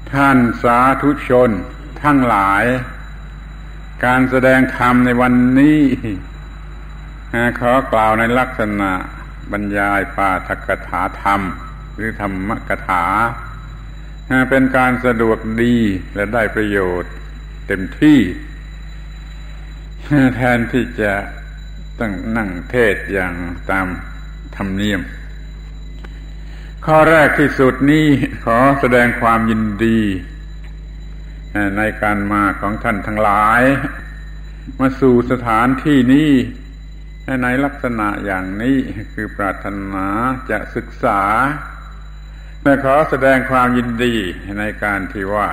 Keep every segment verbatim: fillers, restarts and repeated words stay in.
ท่านสาธุชนทั้งหลายการแสดงธรรมในวันนี้ขอกล่าวในลักษณะบรรยายปาฐกถาธรรมหรือธรรมกถาเป็นการสะดวกดีและได้ประโยชน์เต็มที่แทนที่จะต้องนั่งเทศอย่างตามธรรมเนียมข้อแรกที่สุดนี้ขอแสดงความยินดีในการมาของท่านทั้งหลายมาสู่สถานที่นี้ในลักษณะอย่างนี้คือปรารถนาจะศึกษาและขอแสดงความยินดีในการที่ว่า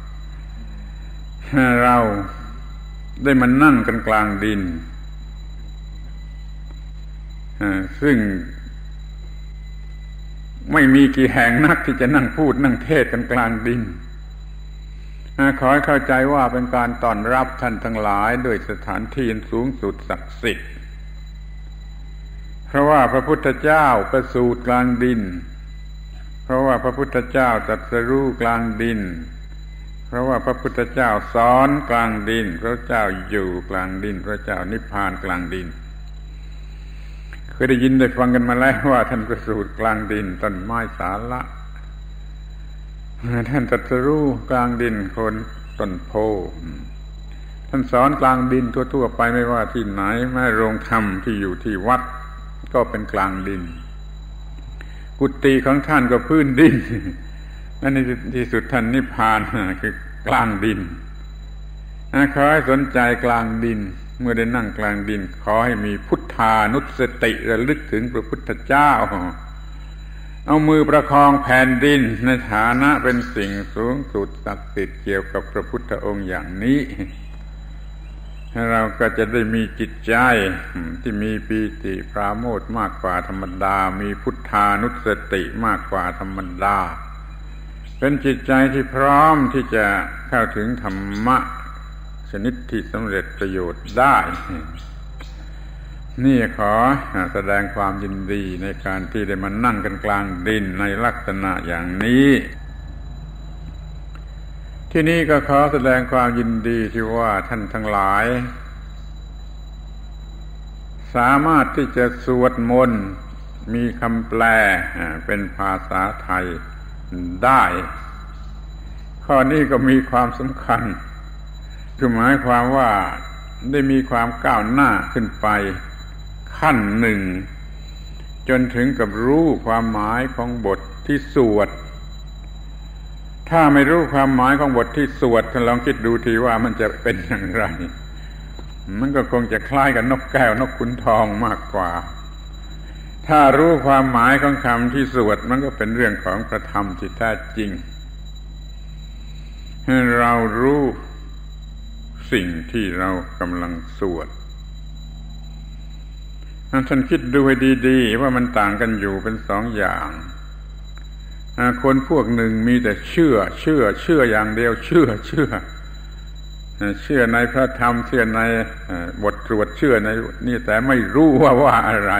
เราได้มานั่งกันกลางดินซึ่งไม่มีกี่แห่งนักที่จะนั่งพูดนั่งเทศกันกลางดินขอให้เข้าใจว่าเป็นการต้อนรับท่านทั้งหลายด้วยสถานที่สูงสุดศักดิ์สิทธิ์เพราะว่าพระพุทธเจ้าประสูติกลางดินเพราะว่าพระพุทธเจ้าตรัสรู้กลางดินเพราะว่าพระพุทธเจ้าสอนกลางดินพระเจ้าอยู่กลางดินพระเจ้านิพพานกลางดินเคยได้ยินได้ฟังกันมาแล้วว่าท่านประสูติกลางดินต้นไม้สาละท่านตรัสรู้กลางดินโคนต้นโพท่านสอนกลางดินทั่วๆไปไม่ว่าที่ไหนแม้โรงธรรมที่อยู่ที่วัดก็เป็นกลางดินกุฏิของท่านก็พื้นดินและในที่สุดท่านนิพพานคือกลางดินขอให้สนใจกลางดินเมื่อได้นั่งกลางดินขอให้มีพุทธานุสติระลึกถึงพระพุทธเจ้าเอามือประคองแผ่นดินในฐานะเป็นสิ่งสูงสุดศักดิ์สิทธิ์เกี่ยวกับพระพุทธองค์อย่างนี้เราก็จะได้มีจิตใจที่มีปีติปราโมทย์มากกว่าธรรมดามีพุทธานุสติมากกว่าธรรมดาเป็นจิตใจที่พร้อมที่จะเข้าถึงธรรมะชนิดที่สำเร็จประโยชน์ได้นี่ขอแสดงความยินดีในการที่ได้มานั่งกันกลางดินในลักษณะอย่างนี้ที่นี่ก็ขอแสดงความยินดีที่ว่าท่านทั้งหลายสามารถที่จะสวดมนต์มีคำแปลเป็นภาษาไทยได้ข้อนี้ก็มีความสำคัญคือหมายความว่าได้มีความก้าวหน้าขึ้นไปขั้นหนึ่งจนถึงกับรู้ความหมายของบทที่สวดถ้าไม่รู้ความหมายของบทที่สวดท่านลองคิดดูทีว่ามันจะเป็นอย่างไรมันก็คงจะคล้ายกับนกแก้วนกขุนทองมากกว่าถ้ารู้ความหมายของคำที่สวดมันก็เป็นเรื่องของพระธรรมที่แท้จริงให้เรารู้สิ่งที่เรากำลังสวดท่านคิดดูให้ดีๆว่ามันต่างกันอยู่เป็นสองอย่างคนพวกหนึ่งมีแต่เชื่อเชื่อเชื่ออย่างเดียวเชื่อเชื่อเชื่อในพระธรรมเชื่อในบทสวดเชื่อในนี่แต่ไม่รู้ว่าว่าอะไร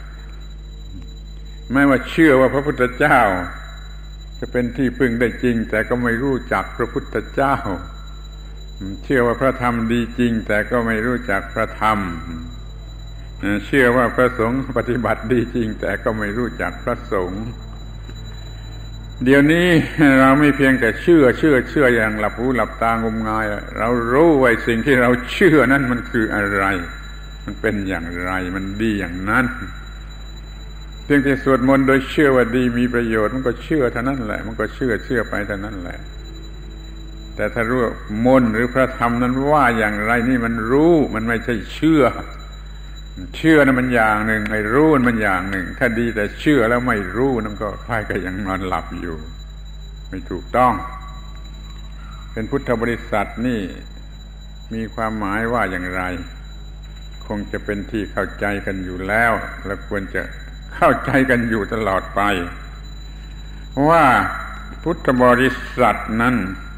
ไม่ว่าเชื่อว่าพระพุทธเจ้าจะเป็นที่พึ่งได้จริงแต่ก็ไม่รู้จักพระพุทธเจ้าเชื่อว่าพระธรรมดีจริงแต่ก็ไม่รู้จักพระธรรมเชื่อว่าพระสงฆ์ปฏิบัติดีจริงแต่ก็ไม่รู้จักพระสงฆ์เดี๋ยวนี้เราไม่เพียงแต่เชื่อเชื่อเชื่ออย่างหลับหูหลับตางมงายเรารู้ว่าสิ่งที่เราเชื่อนั้นมันคืออะไรมันเป็นอย่างไรมันดีอย่างนั้นเพียงแต่สวดมนต์โดยเชื่อว่าดีมีประโยชน์มันก็เชื่อเท่านั้นแหละมันก็เชื่อเชื่อไปเท่านั้นแหละแต่ถ้ารู้มนต์หรือพระธรรมนั้นว่าอย่างไรนี่มันรู้มันไม่ใช่เชื่อเชื่อนั้นมันอย่างหนึ่งไอ้รู้มันอย่างหนึ่งถ้าดีแต่เชื่อแล้วไม่รู้นั่นก็คล้ายกับยังนอนหลับอยู่ไม่ถูกต้องเป็นพุทธบริษัทนี่มีความหมายว่าอย่างไรคงจะเป็นที่เข้าใจกันอยู่แล้วและควรจะเข้าใจกันอยู่ตลอดไปว่าพุทธบริษัทนั้น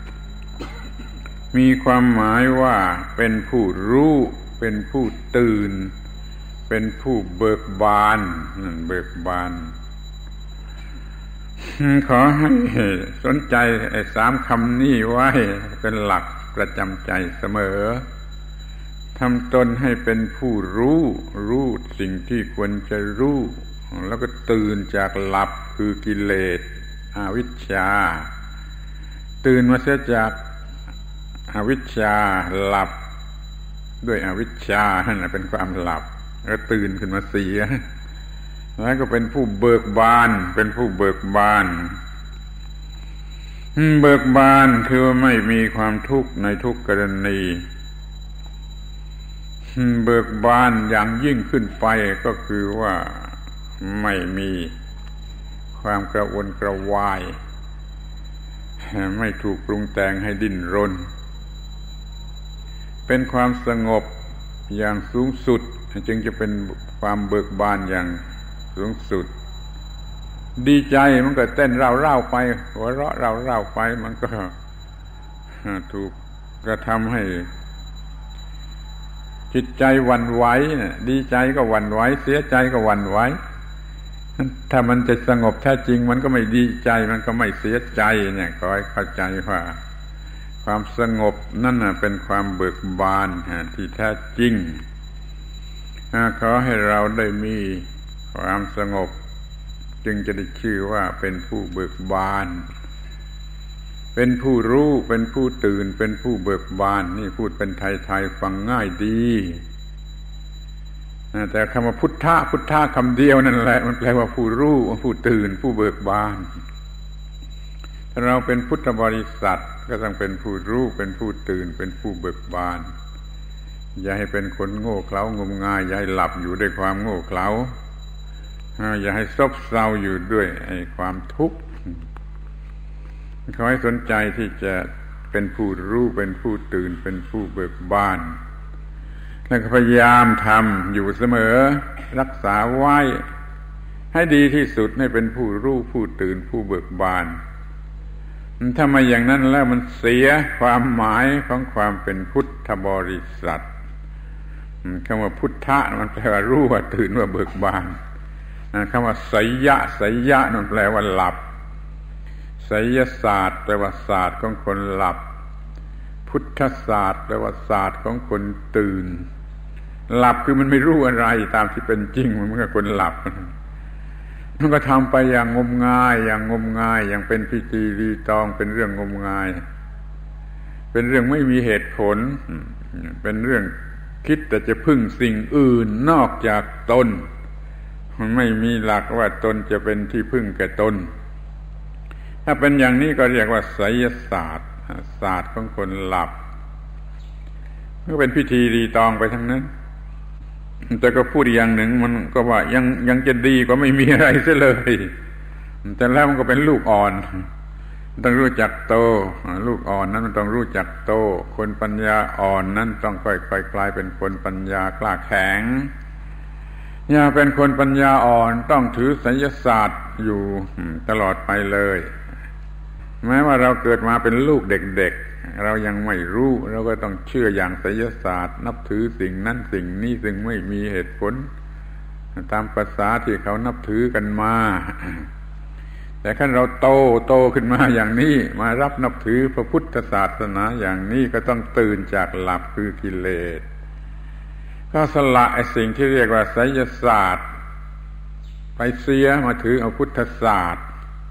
มีความหมายว่าเป็นผู้รู้เป็นผู้ตื่นเป็นผู้เบิกบานนั่นเบิกบานขอให้สนใจไอ้สามคำนี้ไว้เป็นหลักประจำใจเสมอทำตนให้เป็นผู้รู้รู้สิ่งที่ควรจะรู้แล้วก็ตื่นจากหลับคือกิเลสอวิชชาตื่นมาเสียจากอวิชชาหลับด้วยอวิชชานั่นเป็นความหลับแล้วตื่นขึ้นมาเสียแล้วก็เป็นผู้เบิกบานเป็นผู้เบิกบานเบิกบานคือว่าไม่มีความทุกข์ในทุกกรณีเบิกบานอย่างยิ่งขึ้นไปก็คือว่าไม่มีความกระวนกระวายไม่ถูกปรุงแต่งให้ดิ้นรนเป็นความสงบอย่างสูงสุดจึงจะเป็นความเบิกบานอย่างสูงสุดดีใจมันก็เต้นเร่าๆไปหัวเราะเร่าๆไปมันก็ถูกกระทำให้จิตใจหวั่นไหวดีใจก็หวั่นไหวเสียใจก็หวั่นไหวถ้ามันจะสงบแท้จริงมันก็ไม่ดีใจมันก็ไม่เสียใจเนี่ยขอให้เข้าใจว่าความสงบนั่นน่ะเป็นความเบิกบานที่แท้จริงขอให้เราได้มีความสงบจึงจะได้ชื่อว่าเป็นผู้เบิกบานเป็นผู้รู้เป็นผู้ตื่นเป็นผู้เบิกบานนี่พูดเป็นไทยๆฟังง่ายดีแต่คำว่าพุทธะพุทธะคำเดียวนั่นแหละมันแปลว่าผู้รู้ผู้ตื่นผู้เบิกบานถ้าเราเป็นพุทธบริษัทก็ต้องเป็นผู้รู้เป็นผู้ตื่นเป็นผู้เบิกบานอย่าให้เป็นคนโง่เขลางมงายอย่าให้หลับอยู่ด้วยความโง่เขลาอย่าให้ซบเซาอยู่ด้วยไอ้ความทุกข์ขอให้สนใจที่จะเป็นผู้รู้เป็นผู้ตื่นเป็นผู้เบิกบานแล้วก็พยายามทำอยู่เสมอรักษาไว้ให้ดีที่สุดให้เป็นผู้รู้ผู้ตื่นผู้เบิกบานถ้าไม่อย่างนั้นแล้วมันเสียความหมายของความเป็นพุทธบริษัทคำว่าพุทธะมันแปลว่ารู้ว่าตื่นว่าเบิกบานคำว่าไสยะไสยะนั่นแปลว่าหลับไสยศาสตร์แปลว่าศาสตร์ของคนหลับพุทธศาสตร์แปลว่าศาสตร์ของคนตื่นหลับคือมันไม่รู้อะไรตามที่เป็นจริงมันเหมือนกับคนหลับมันก็ทำไปอย่างงมงายอย่างงมงายอย่างเป็นพิธีรีตองเป็นเรื่องงมงายเป็นเรื่องไม่มีเหตุผลเป็นเรื่องคิดแต่จะพึ่งสิ่งอื่นนอกจากตนมันไม่มีหลักว่าตนจะเป็นที่พึ่งแก่ตนถ้าเป็นอย่างนี้ก็เรียกว่าไสยศาสตร์ศาสตร์ของคนหลับก็เป็นพิธีรีตองไปทั้งนั้นแต่ก็พูดอย่างหนึ่งมันก็ว่ายังยังจะดีกว่าไม่มีอะไรเสียเลยแต่แล้วมันก็เป็นลูกอ่อนต้องรู้จักโตลูกอ่อนนั้นมันต้องรู้จักโตคนปัญญาอ่อนนั้นต้องค่อยๆกลายเป็นคนปัญญากล้าแข็งอย่าเป็นคนปัญญาอ่อนต้องถือไสยศาสตร์อยู่ตลอดไปเลยแม้ว่าเราเกิดมาเป็นลูกเด็กๆเรายังไม่รู้เราก็ต้องเชื่ออย่างไสยศาสตร์นับถือสิ่งนั้นสิ่งนี้ซึ่งไม่มีเหตุผลตามภาษาที่เขานับถือกันมาแต่ขั้นเราโตโตขึ้นมาอย่างนี้มารับนับถือพระพุทธศาสนาอย่างนี้ก็ต้องตื่นจากหลับคือกิเลสก็สละไอ้สิ่งที่เรียกว่าไสยศาสตร์ไปเสียมาถือเอาพุทธศาสตร์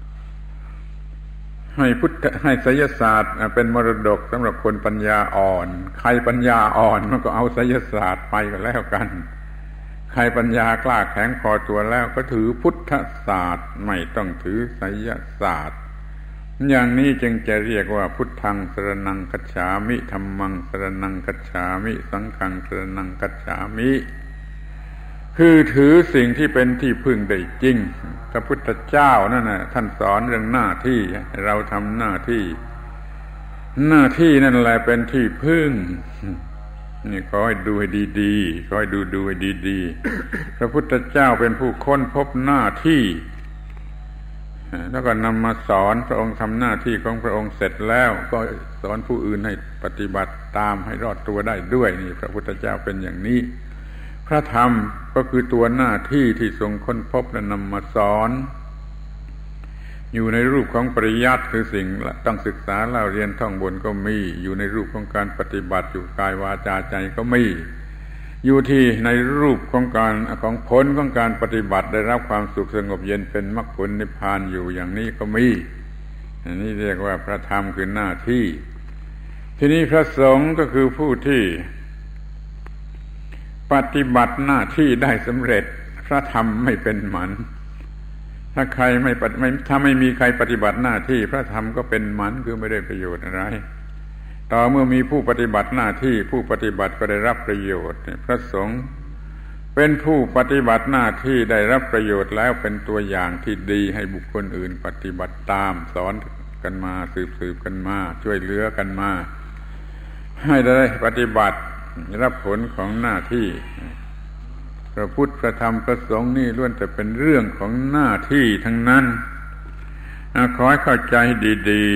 ให้พุทธให้ไสยศาสตร์เป็นมรดกสำหรับคนปัญญาอ่อนใครปัญญาอ่อนมันก็เอาไสยศาสตร์ไปก็แล้วกันใครปัญญากล้าแข็งพอตัวแล้วก็ถือพุทธศาสตร์ไม่ต้องถือไสยศาสตร์อย่างนี้จึงจะเรียกว่าพุทธังสรณังคัจฉามิธัมมังสรณังคัจฉามิสังฆังสรณังคัจฉามิคือถือสิ่งที่เป็นที่พึ่งได้จริงพระพุทธเจ้านั่นน่ะท่านสอนเรื่องหน้าที่เราทำหน้าที่หน้าที่นั่นแหละเป็นที่พึ่งนี่ขอให้ดูให้ดีๆขอให้ดูดูให้ดีๆพระพุทธเจ้าเป็นผู้ค้นพบหน้าที่แล้วก็นำมาสอนพระองค์ทำหน้าที่ของพระองค์เสร็จแล้วก็สอนผู้อื่นให้ปฏิบัติตามให้รอดตัวได้ด้วยนี่พระพุทธเจ้าเป็นอย่างนี้พระธรรมก็คือตัวหน้าที่ที่ทรงค้นพบและนำมาสอนอยู่ในรูปของปริยัติคือสิ่งต้องศึกษาเล่าเรียนท่องบนก็มีอยู่ในรูปของการปฏิบัติอยู่กายวาจาใจก็มีอยู่ที่ในรูปของการของผลของการปฏิบัติได้รับความสุขสงบเย็นเป็นมรรคผลนิพพานอยู่อย่างนี้ก็มีอันนี้เรียกว่าพระธรรมคือหน้าที่ทีนี้พระสงฆ์ก็คือผู้ที่ปฏิบัติหน้าที่ได้สำเร็จพระธรรมไม่เป็นหมันถ้าใครไม่ไม่ถ้าไม่มีใครปฏิบัติหน้าที่พระธรรมก็เป็นหมันคือไม่ได้ประโยชน์อะไรต่อเมื่อมีผู้ปฏิบัติหน้าที่ผู้ปฏิบัติก็ได้รับประโยชน์พระสงฆ์เป็นผู้ปฏิบัติหน้าที่ได้รับประโยชน์แล้วเป็นตัวอย่างที่ดีให้บุคคลอื่นปฏิบัติตามสอนกันมาสืบสืบกันมาช่วยเหลือกันมาให้ได้ปฏิบัติรับผลของหน้าที่พระพุทธพระธรรมพระสงฆ์นี่ล้วนแต่เป็นเรื่องของหน้าที่ทั้งนั้นขอให้เข้าใจดี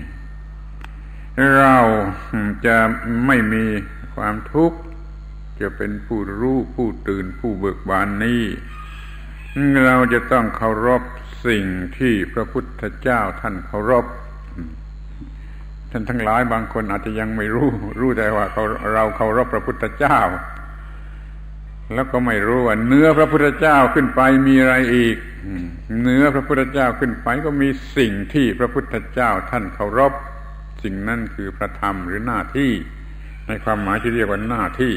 ๆเราจะไม่มีความทุกข์จะเป็นผู้รู้ผู้ตื่นผู้เบิกบานนี้เราจะต้องเคารพสิ่งที่พระพุทธเจ้าท่านเคารพท่านทั้งหลายบางคนอาจจะยังไม่รู้รู้แต่ว่าเราเคารพพระพุทธเจ้าแล้วก็ไม่รู้ว่าเหนือพระพุทธเจ้าขึ้นไปมีอะไรอีกเหนือพระพุทธเจ้าขึ้นไปก็มีสิ่งที่พระพุทธเจ้าท่านเคารพสิ่งนั้นคือพระธรรมหรือหน้าที่ในความหมายที่เรียกว่าหน้าที่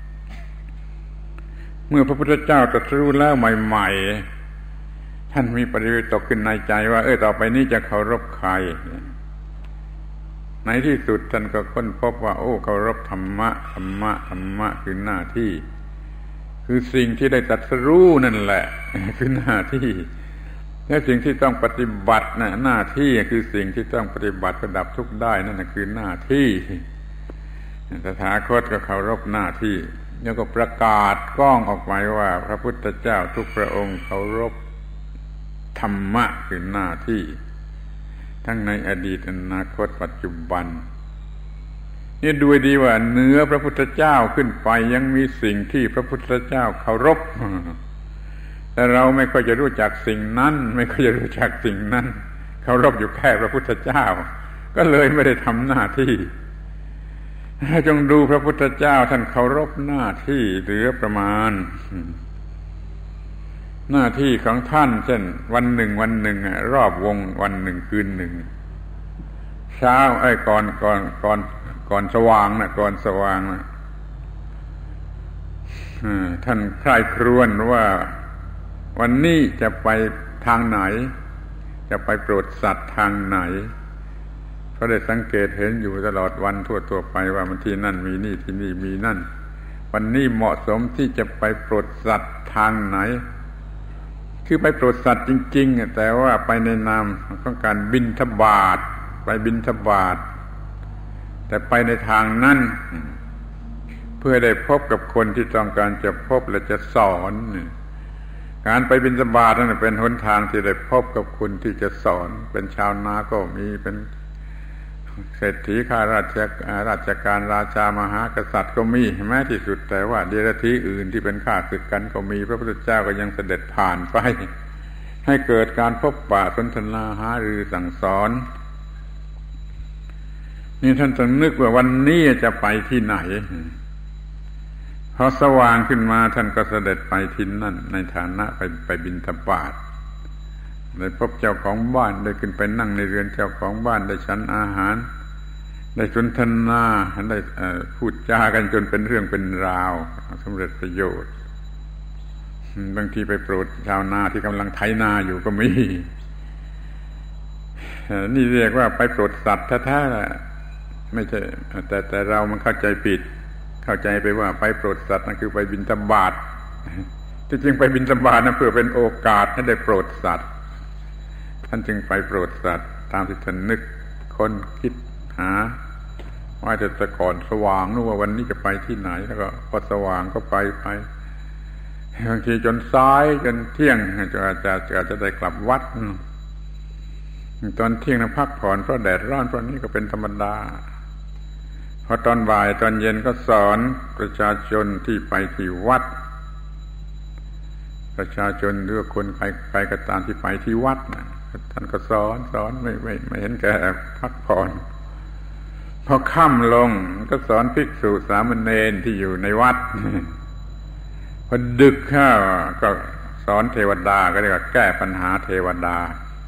เมื่อพระพุทธเจ้าตรัสรู้แล้วใหม่ๆท่านมีปริวิตกขึ้นในใจว่าเออต่อไปนี้จะเคารพใครในที่สุดท่านก็ค้นพบว่าโอ้เคารพธรรมะธรรมะธรรมะคือหน้าที่คือสิ่งที่ได้ตรัสรู้นั่นแหละคือหน้าที่และสิ่งที่ต้องปฏิบัตินะหน้าที่คือสิ่งที่ต้องปฏิบัติระดับทุกข์ได้นั่นคือหน้าที่ตถาคตก็เคารพหน้าที่แล้วก็ประกาศก้องออกไปว่าพระพุทธเจ้าทุกพระองค์เคารพธรรมะคือหน้าที่ทั้งในอดีตอนาคตปัจจุบันนี่ดูดีว่าเหนือพระพุทธเจ้าขึ้นไปยังมีสิ่งที่พระพุทธเจ้าเคารพแต่เราไม่ค่อยจะรู้จักสิ่งนั้นไม่ค่อยจะรู้จักสิ่งนั้นเคารพอยู่แค่พระพุทธเจ้าก็เลยไม่ได้ทำหน้าที่จงดูพระพุทธเจ้าท่านเคารพหน้าที่เหลือประมาณหน้าที่ของท่านเช่นวันหนึ่งวันหนึ่งรอบวงวันหนึ่งคืนหนึ่งเช้าไอ้ก่อนก่อนก่อนก่อนสว่างนะก่อนสว่างนะท่านใคร่ครวญว่าวันนี้จะไปทางไหนจะไปโปรดสัตว์ทางไหนเขาได้สังเกตเห็นอยู่ตลอดวันทั่วๆไปว่ามันที่นั่นมีนี่ที่นี่มีนั่นวันนี้เหมาะสมที่จะไปโปรดสัตว์ทางไหนคือไปโปรดสัตว์จริงๆแต่ว่าไปในนามของการบิณฑบาตไปบิณฑบาตแต่ไปในทางนั้นเพื่อได้พบกับคนที่ต้องการจะพบและจะสอนการไปบิณฑบาตนั่นเป็นหนทางที่ได้พบกับคนที่จะสอนเป็นชาวนาก็มีเป็นเศรษฐีข้าราชราชการราชามหากษัตริย์ก็มีแม้ที่สุดแต่ว่าเดรัจฉีอื่นที่เป็นข้าศึกกันก็มีพระพุทธเจ้าก็ยังเสด็จผ่านไปให้เกิดการพบปะสนทนาหารือสั่งสอนนี่ท่านต้องนึกว่าวันนี้จะไปที่ไหนพอสว่างขึ้นมาท่านก็เสด็จไปที่นั่นในฐานะไปไปบิณฑบาตได้พบเจ้าของบ้านได้ขึ้นไปนั่งในเรือนเจ้าของบ้านได้ฉันอาหารได้สนทนาได้พูดจากันจนเป็นเรื่องเป็นราวสำเร็จประโยชน์บางทีไปโปรดชาวนาที่กำลังไถนาอยู่ก็มีนี่เรียกว่าไปโปรดสัตว์แท้ๆไม่ใช่แต่แต่เรามันเข้าใจผิดเข้าใจไปว่าไปโปรดสัตว์นั่นคือไปบิณฑบาตที่จริงไปบิณฑบาตนั่นเพื่อเป็นโอกาสให้ได้โปรดสัตว์ท่านจึงไปโปรดสัตว์ตามที่ท่านนึกค้นคิดหาว่าจะแต่ก่อนสว่างนึกว่าวันนี้จะไปที่ไหนแล้วก็พอสว่างก็ไปไปบางทีจนสายจนเที่ยงจะจะจะจะได้กลับวัดตอนเที่ยงนั้นพักผ่อนเพราะแดดร้อนเพราะนี้ก็เป็นธรรมดาพอตอนบ่ายตอนเย็นก็สอนประชาชนที่ไปที่วัดประชาชนหรือคนใครใครก็ตามที่ไปที่วัดนะท่านก็สอนสอนไม่ไม่ไม่เห็นแก่พักผ่อนพอค่ำลงก็สอนภิกษุสามเณรที่อยู่ในวัดพอดึกเข้าก็สอนเทวดาก็เรียกว่าแก้ปัญหาเทวดา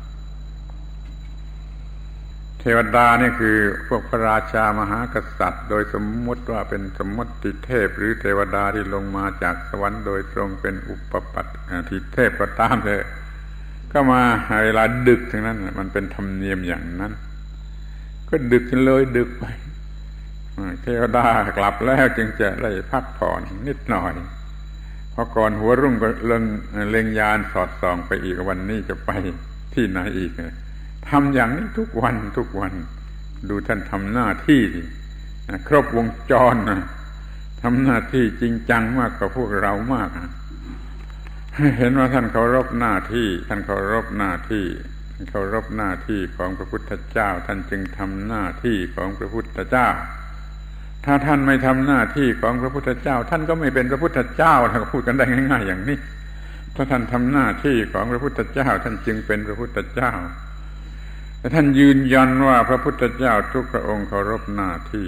เทวดานี่คือพวกพระราชามหากษัตริย์โดยสมมติว่าเป็นสมมติเทพหรือเทวดาที่ลงมาจากสวรรค์โดยตรงเป็นอุปปัตติเทพก็ตามเลยก็มาเวลาดึกทั้งนั้นมันเป็นธรรมเนียมอย่างนั้นก็ดึกเลยดึกไปเทวดากลับแล้วจึงจะได้พักผ่อนนิดหน่อยพอก่อนหัวรุ่งก็เล็งเล็งยานสอดส่องไปอีกวันนี้จะไปที่ไหนอีกทำอย่างนี้ทุกวันทุกวันดูท่านทำหน้าที่ครบวงจรนะทำหน้าที่จริงจังมากกว่าพวกเรามากเห็นว่าท่านเคารพหน้าที่ท่านเคารพหน้าที่ท่านเคารพหน้าที่ของพระพุทธเจ้าท่านจึงทำหน้าที่ของพระพุทธเจ้าถ้าท่านไม่ทำหน้าที่ของพระพุทธเจ้าท่านก็ไม่เป็นพระพุทธเจ้าถ้าพูดกันได้ง่ายๆอย่างนี้ถ้าท่านทำหน้าที่ของพระพุทธเจ้าท่านจึงเป็นพระพุทธเจ้าแต่ท่านยืนยันว่าพระพุทธเจ้าทุกพระองค์เคารพหน้าที่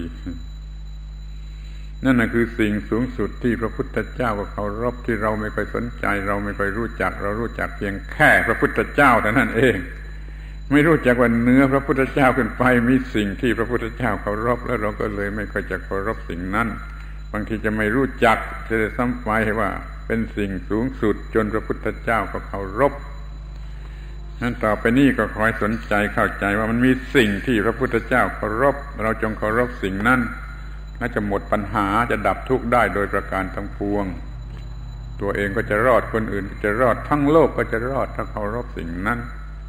นั่นน่ะคือสิ่งสูงสุดที่พระพุทธเจ้าก็เคารพที่เราไม่ค่อยสนใจเราไม่ค่อยรู้จักเรารู้จักเพียงแค่พระพุทธเจ้าแต่นั่นเองไม่รู้จักว่าเหนือพระพุทธเจ้าขึ้นไปมีสิ่งที่พระพุทธเจ้าเคารพแล้วเราก็เลยไม่ค่อยจะเคารพสิ่งนั้นบางทีจะไม่รู้จักจะซ้ำไปว่าเป็นสิ่งสูงสุดจนพระพุทธเจ้าก็เคารพนั้นต่อไปนี้ก็คอยสนใจเข้าใจว่ามันมีสิ่งที่พระพุทธเจ้าเคารพเราจงเคารพสิ่งนั้นและจะหมดปัญหาจะดับทุกข์ได้โดยประการทั้งปวงตัวเองก็จะรอดคนอื่นก็จะรอดทั้งโลกก็จะรอดถ้าเคารพสิ่งนั้น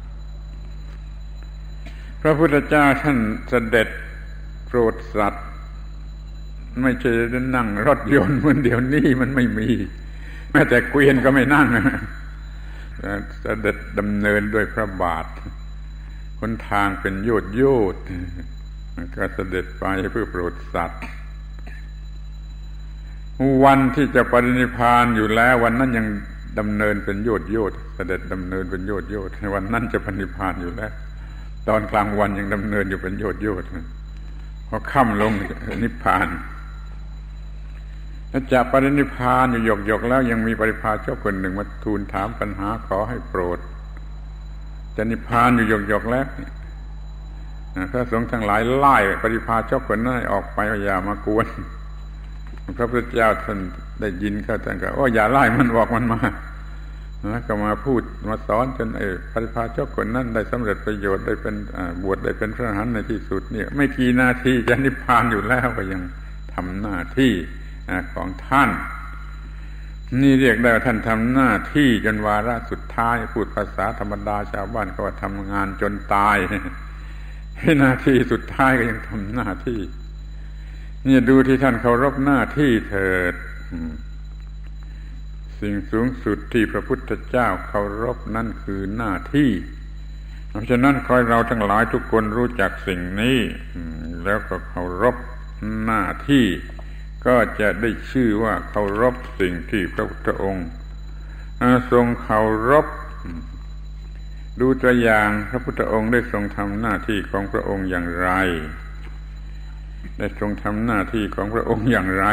พระพุทธเจ้าท่านเสด็จโปรดสัตว์ไม่ใช่นั่งรถยนต์เหมือนเดี๋ยวนี้มันไม่มีแม้แต่เกวียนก็ไม่นั่งเสด็จดำเนินด้วยพระบาทหนทางเป็นโยชน์โยชน์ก็เสด็จไปเพื่อโปรดสัตว์วันที่จะปรินิพพานอยู่แล้ววันนั้นยังดำเนินเป็นโยชน์โยชน์เสด็จดำเนินเป็นโยชน์โยชน์วันนั้นจะปรินิพพานอยู่แล้วตอนกลางวันยังดำเนินอยู่เป็นโยชน์โยชน์พอค่ำลงนิพพานถ้าจะปรินิพพานอยู่หยกๆแล้วยังมีปริพาชกคนหนึ่งมาทูลถามปัญหาขอให้โปรดจะนิพพานอยู่หยกๆแล้วพระสงฆ์ทั้งหลายไล่ปริพาชกคนนั้นออกไปอย่ามากวนพระพุทธเจ้าท่านได้ยินเข้าท่านก็โอ้อย่าไล่มันบอกมันมาแล้วก็มาพูดมาสอนจนไอ้ปริพาชกคนนั้นได้สำเร็จประโยชน์ได้เป็นบวชได้เป็นพระอรหันต์ในที่สุดเนี่ยไม่กี่นาทีจะนิพพานอยู่แล้วก็ยังทำหน้าที่ของท่านนี่เรียกได้ว่าท่านทำหน้าที่จนวาระสุดท้ายพูดภาษาธรรมดาชาวบ้านก็ว่าทำงานจนตายให้หน้าที่สุดท้ายก็ยังทำหน้าที่นี่ดูที่ท่านเคารพหน้าที่เถิดสิ่งสูงสุดที่พระพุทธเจ้าเคารพนั่นคือหน้าที่เพราะฉะนั้นขอให้เราทั้งหลายทุกคนรู้จักสิ่งนี้แล้วก็เคารพหน้าที่ก็จะได้ชื่อว่าเคารพสิ่งที่พระพุทธองค์ทรงเคารพดูตัวอย่างพระพุทธองค์ได้ทรงทำหน้าที่ของพระองค์อย่างไรได้ทรงทำหน้าที่ของพระองค์อย่างไร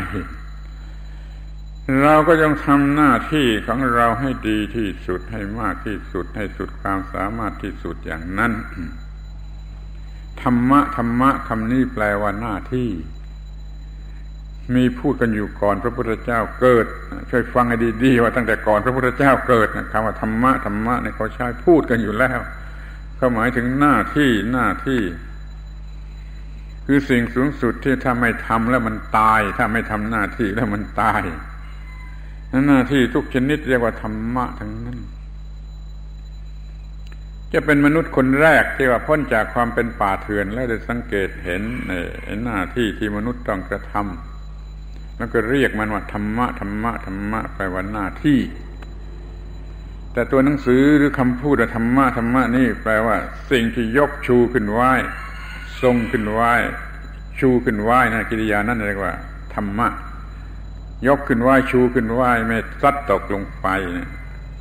เราก็จงทำหน้าที่ของเราให้ดีที่สุดให้มากที่สุดให้สุดความสามารถที่สุดอย่างนั้นธรรมะธรรมะคำนี้แปลว่าหน้าที่มีพูดกันอยู่ก่อนพระพุทธเจ้าเกิดช่วยฟังให้ดีๆว่าตั้งแต่ก่อนพระพุทธเจ้าเกิดนะคำว่าธรรมะธรรมะเนี่ยเขาใช้พูดกันอยู่แล้วเขาหมายถึงหน้าที่หน้าที่คือสิ่งสูงสุดที่ถ้าไม่ทำแล้วมันตายถ้าไม่ทำหน้าที่แล้วมันตายหน้าที่ทุกชนิดเรียกว่าธรรมะทั้งนั้นจะเป็นมนุษย์คนแรกที่ว่าพ้นจากความเป็นป่าเถื่อนแล้วได้สังเกตเห็นในหน้าที่ที่มนุษย์ต้องกระทำแล้วก็เรียกมันว่าธรรมะธรรมะธรรมะแปลว่าหน้าที่แต่ตัวหนังสือหรือคำพูดธรรมะธรรมะนี่แปลว่าสิ่งที่ยกชูขึ้นไหวทรงขึ้นไหวชูขึ้นไหวนะกิริยานั่นเรียกว่าธรรมะยกขึ้นไหวชูขึ้นไหวไม่ซัดตกลงไปนะ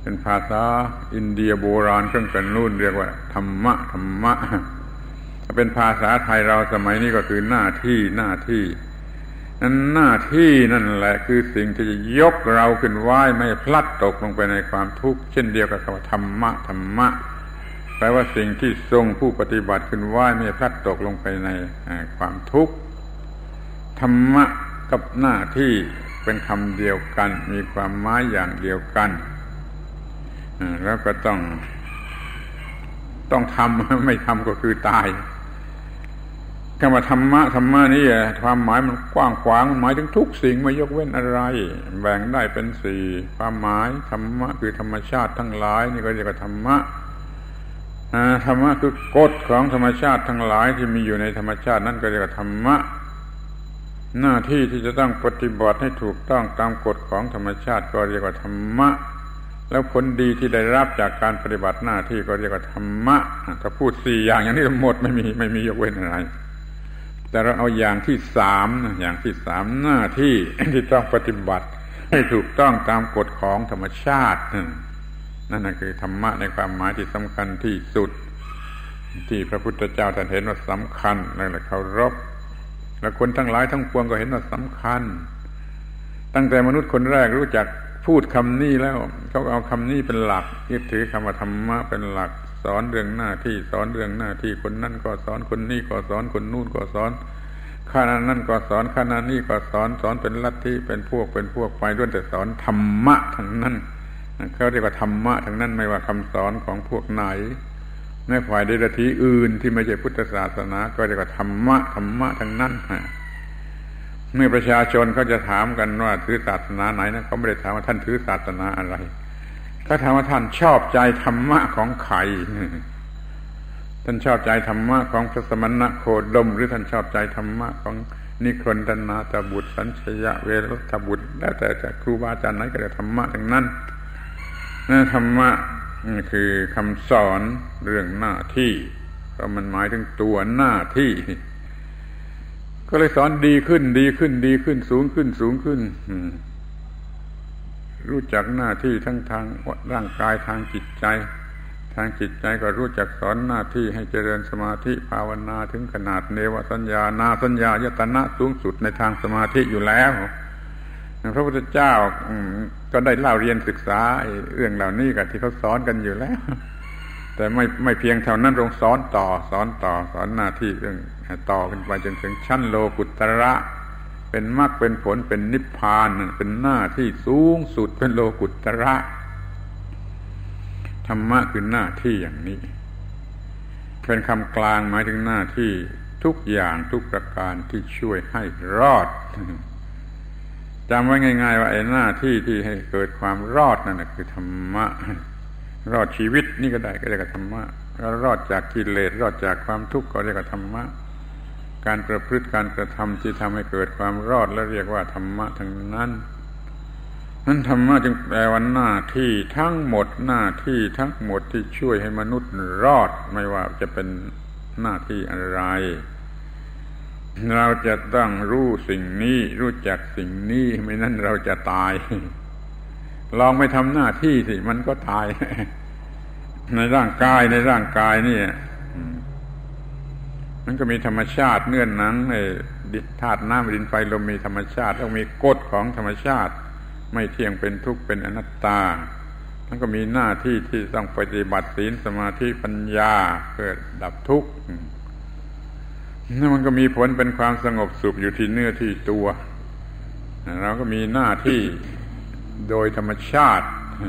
เป็นภาษาอินเดียโบราณเครื่องกันนู่นเรียกว่าธรรมะธรรมะถ้าเป็นภาษาไทยเราสมัยนี้ก็คือหน้าที่หน้าที่นั้นหน้าที่นั่นแหละคือสิ่งที่จะยกเราขึ้นไว้ไม่พลัดตกลงไปในความทุกข์เช่นเดียวกับคำว่าธรรมะธรรมะแปลว่าสิ่งที่ทรงผู้ปฏิบัติขึ้นไว้ไม่พลัดตกลงไปในความทุกข์ธรรมะกับหน้าที่เป็นคำเดียวกันมีความหมายอย่างเดียวกันแล้วก็ต้องต้องทำไม่ทำก็คือตายคำว่าธรรมะธรรมะนี่ความหมายมันกว้างขวางมันหมายถึงทุกสิ่งไม่ยกเว้นอะไรแบ่งได้เป็นสี่ความหมายธรรมะคือธรรมชาติทั้งหลายนี่ก็เรียกว่าธรรมะธรรมะคือกฎของธรรมชาติทั้งหลายที่มีอยู่ในธรรมชาตินั่นก็เรียกว่าธรรมะหน้าที่ที่จะต้องปฏิบัติให้ถูกต้องตามกฎของธรรมชาติก็เรียกว่าธรรมะแล้วผลดีที่ได้รับจากการปฏิบัติหน้าที่ก็เรียกว่าธรรมะถ้าพูดสี่อย่างอย่างนี้ทั้งหมดไม่มีไม่มียกเว้นอะไรแต่เราเอาอย่างที่สามอย่างที่สามหน้าที่ที่ต้องปฏิบัติให้ถูกต้องตามกฎของธรรมชาตินั่นคือธรรมะในความหมายที่สำคัญที่สุดที่พระพุทธเจ้าท่านเห็นว่าสำคัญและเคารพและคนทั้งหลายทั้งปวงก็เห็นว่าสำคัญตั้งแต่มนุษย์คนแรกรู้จักพูดคำนี้แล้วเขาเอาคำนี้เป็นหลักยึดถือคำว่าธรรมะเป็นหลักสอนเรื่องหน้าที่สอนเรื่องหน้าที่คนนั่นก็สอนคนนี้ก็สอนคนนู่นก็สอนข้านั่นก็สอนข้านี่ก็สอนสอนเป็นลัทธิเป็นพวกเป็นพวกไปด้วยแต่สอนธรรมะทั้งนั้นเขาเรียกว่าธรรมะทั้งนั้นไม่ว่าคำสอนของพวกไหนในฝ่ายเดรัจฉีอื่นที่ไม่ใช่พุทธศาสนาก็เรียกว่าธรรมะธรรมะทั้งนั้นเมื่อประชาชนเขาจะถามกันว่าถือศาสนาไหนนะเขาไม่ได้ถามว่าท่านถือศาสนาอะไรเขาถามว่าท่านชอบใจธรรมะของใครท่านชอบใจธรรมะของพระสมณโคดมหรือท่านชอบใจธรรมะของนิครนธนาถบุตรสัญชยเวรุธบุตรแล้วแต่จะครูบาอาจารย์ไหนก็จะธรรมะทั้งนั้นนั่นธรรมะคือคำสอนเรื่องหน้าที่เพราะมันหมายถึงตัวหน้าที่ก็เลยสอนดีขึ้นดีขึ้นดีขึ้นสูงขึ้นสูงขึ้นรู้จักหน้าที่ทั้งทางร่างกายทางจิตใจทางจิตใจก็รู้จักสอนหน้าที่ให้เจริญสมาธิภาวนาถึงขนาดเนวสัญญานาสัญญายตนะสูงสุดในทางสมาธิอยู่แล้วพระพุทธเจ้าก็ได้เล่าเรียนศึกษาเรื่องเหล่านี้กับที่เขาสอนกันอยู่แล้วแต่ไม่ไม่เพียงเท่านั้นทรงสอนต่อสอนต่อสอนหน้าที่เรื่องต่อขึ้นไปจนถึงชั้นโลกุตระเป็นมรรคเป็นผลเป็นนิพพานเป็นหน้าที่สูงสุดเป็นโลกุตระธรรมะคือหน้าที่อย่างนี้เป็นคำกลางหมายถึงหน้าที่ทุกอย่างทุกประการที่ช่วยให้รอดจำไว้ง่ายๆว่าไอ้หน้าที่ที่ให้เกิดความรอดนั่นคือธรรมะรอดชีวิตนี่ก็ได้ก็เรียกว่าธรรมะแล้วรอดจากกิเลสรอดจากความทุกข์ก็เรียกว่าธรรมะการประพฤติการกระทำที่ทำให้เกิดความรอดแล้วเรียกว่าธรรมะทั้งนั้นนั้นธรรมะจึงแปลว่าหน้าที่ทั้งหมดหน้าที่ทั้งหมดที่ช่วยให้มนุษย์รอดไม่ว่าจะเป็นหน้าที่อะไรเราจะต้องรู้สิ่งนี้รู้จักสิ่งนี้ไม่นั้นเราจะตายลองไม่ทำหน้าที่สิมันก็ตายในร่างกายในร่างกายนี่มันก็มีธรรมชาติเนื้อหนังไอ้ธาตุน้ำดินไฟลมมีธรรมชาติแล้วมีกฎของธรรมชาติไม่เที่ยงเป็นทุกข์เป็นอนัตตามันก็มีหน้าที่ที่ต้องปฏิบัติศีลสมาธิปัญญาเพื่อดับทุกข์นั่นมันก็มีผลเป็นความสงบสุขอยู่ที่เนื้อที่ตัวเราก็มีหน้าที่โดยธรรมชาติ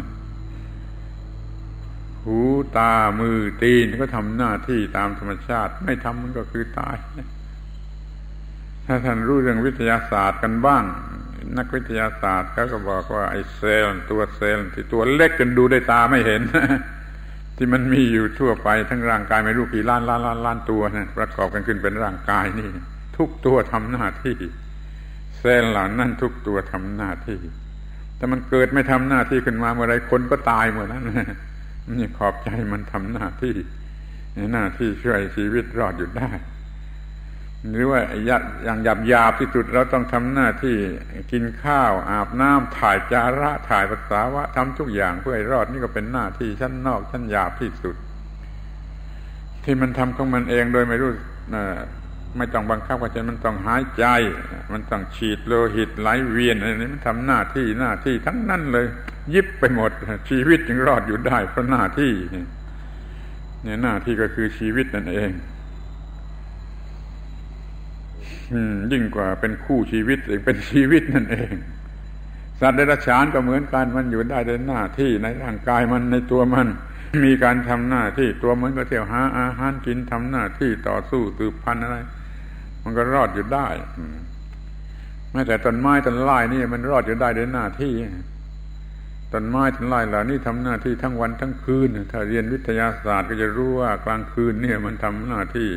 หูตามือตีนก็ทำหน้าที่ตามธรรมชาติไม่ทำมันก็คือตายถ้าท่านรู้เรื่องวิทยาศาสตร์กันบ้างนักวิทยาศาสตร์เขาก็บอกว่าไอ้เซลล์ตัวเซลล์ที่ตัวเล็กจนดูด้วยตาไม่เห็นที่มันมีอยู่ทั่วไปทั้งร่างกายไม่รู้กี่ล้านล้านล้านล้านตัวนะประกอบกันขึ้นเป็นร่างกายนี่ทุกตัวทำหน้าที่เซลล์เหล่านั้นทุกตัวทำหน้าที่แต่มันเกิดไม่ทำหน้าที่ขึ้นมาเมื่อไรคนก็ตายเมื่อนั้นนี่ขอบใจมันทำหน้าที่หน้าที่ช่วยชีวิตรอดอยู่ได้หรือว่าอย่างหยาบๆที่สุดเราต้องทำหน้าที่กินข้าวอาบน้ำถ่ายจาระถ่ายปัสสาวะทำทุกอย่างเพื่อให้รอดนี่ก็เป็นหน้าที่ชั้นนอกชั้นหยาบที่สุดที่มันทำของมันเองโดยไม่รู้ไม่ต้องบังคับว่าจะมันต้องหายใจมันต้องฉีดโลหิตไหลเวียนอะไรนี้มันทำหน้าที่หน้าที่ทั้งนั้นเลยยิบไปหมดชีวิตจึงรอดอยู่ได้เพราะหน้าที่เนี่ยหน้าที่ก็คือชีวิตนั่นเองยิ่งกว่าเป็นคู่ชีวิตเองเป็นชีวิตนั่นเองสัตว์เดรัจฉานก็เหมือนกันมันอยู่ได้ด้วยหน้าที่ในร่างกายมันในตัวมันมีการทำหน้าที่ตัวมันก็เที่ยวหาอาหารกินทำหน้าที่ต่อสู้สืบพันธุ์อะไรมันก็รอดอยู่ได้แม้แต่ต้นไม้ต้นไม้นี่มันรอดอยู่ได้ด้วยหน้าที่ต้นไม้ต้นไม้เหล่านี้ทำหน้าที่ทั้งวันทั้งคืนถ้าเรียนวิทยาศาสตร์ก็จะรู้ว่ากลางคืนเนี่ยมันทำหน้าที่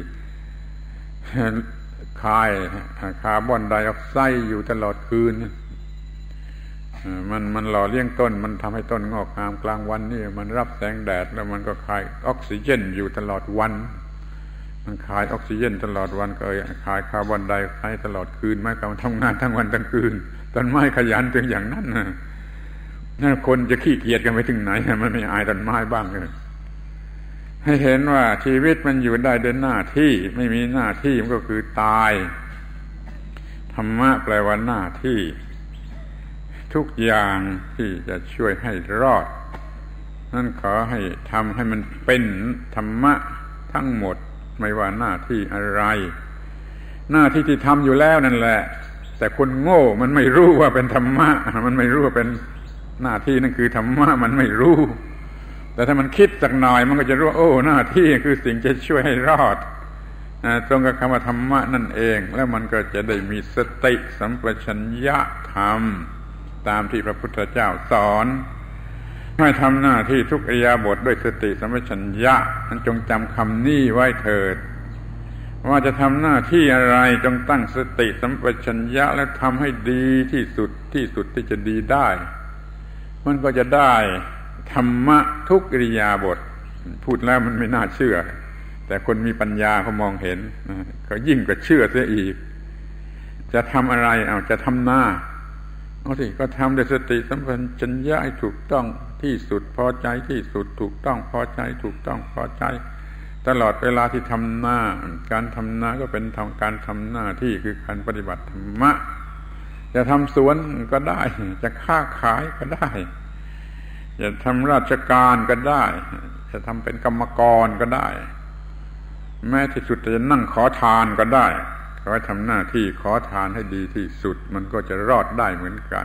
คายคาร์บอนไดออกไซด์อยู่ตลอดคืนมันมันหล่อเลี้ยงต้นมันทำให้ต้นงอกงามกลางวันนี่มันรับแสงแดดแล้วมันก็คายออกซิเจนอยู่ตลอดวันมันคายออกซิเจนตลอดวันก็คายคาร์บอนไดออกไซด์ตลอดคืนไม่ก็ทำงานทั้งวันทั้งคืนต้นไม้ขยันถึงอย่างนั้นนะนั่นคนจะขี้เกียจกันไปถึงไหนมันไม่อายต้นไม้บ้างเลยให้เห็นว่าชีวิตมันอยู่ได้ด้วยหน้าที่ไม่มีหน้าที่มันก็คือตายธรรมะแปลว่าหน้าที่ทุกอย่างที่จะช่วยให้รอดนั่นขอให้ทำให้มันเป็นธรรมะทั้งหมดไม่ว่าหน้าที่อะไรหน้าที่ที่ทำอยู่แล้วนั่นแหละแต่คนโง่มันไม่รู้ว่าเป็นธรรมะมันไม่รู้ว่าเป็นหน้าที่นั่นคือธรรมะมันไม่รู้แต่ถ้ามันคิดสักหน่อยมันก็จะรู้โอ้หน้าที่คือสิ่งจะช่วยให้รอดตรงกับคำว่าธรรมะนั่นเองแล้วมันก็จะได้มีสติสัมปชัญญะธรรมตามที่พระพุทธเจ้าสอนให้ทำหน้าที่ทุกอิริยาบถด้วยสติสัมปชัญญะนั้นจงจำคำนี้ไว้เถิดว่าจะทำหน้าที่อะไรจงตั้งสติสัมปชัญญะและทำให้ดีที่สุดที่สุดที่จะดีได้มันก็จะได้ธรรมะทุกอิริยาบถพูดแล้วมันไม่น่าเชื่อแต่คนมีปัญญาเขามองเห็นเขายิ่งกว่าเชื่อเสียอีกจะทำอะไรเอาจะทำหน้าเอาสิก็ทำด้วยสติสัมปชัญญะให้ถูกต้องที่สุดพอใจที่สุดถูกต้องพอใจถูกต้องพอใจตลอดเวลาที่ทำหน้าการทำหน้าก็เป็นการทำหน้าที่คือการปฏิบัติธรรมะจะทำสวนก็ได้จะค้าขายก็ได้จะทำราชการก็ได้จะทำเป็นกรรมกรก็ได้แม้ที่สุดจะนั่งขอทานก็ได้ขอให้ทำหน้าที่ขอทานให้ดีที่สุดมันก็จะรอดได้เหมือนกัน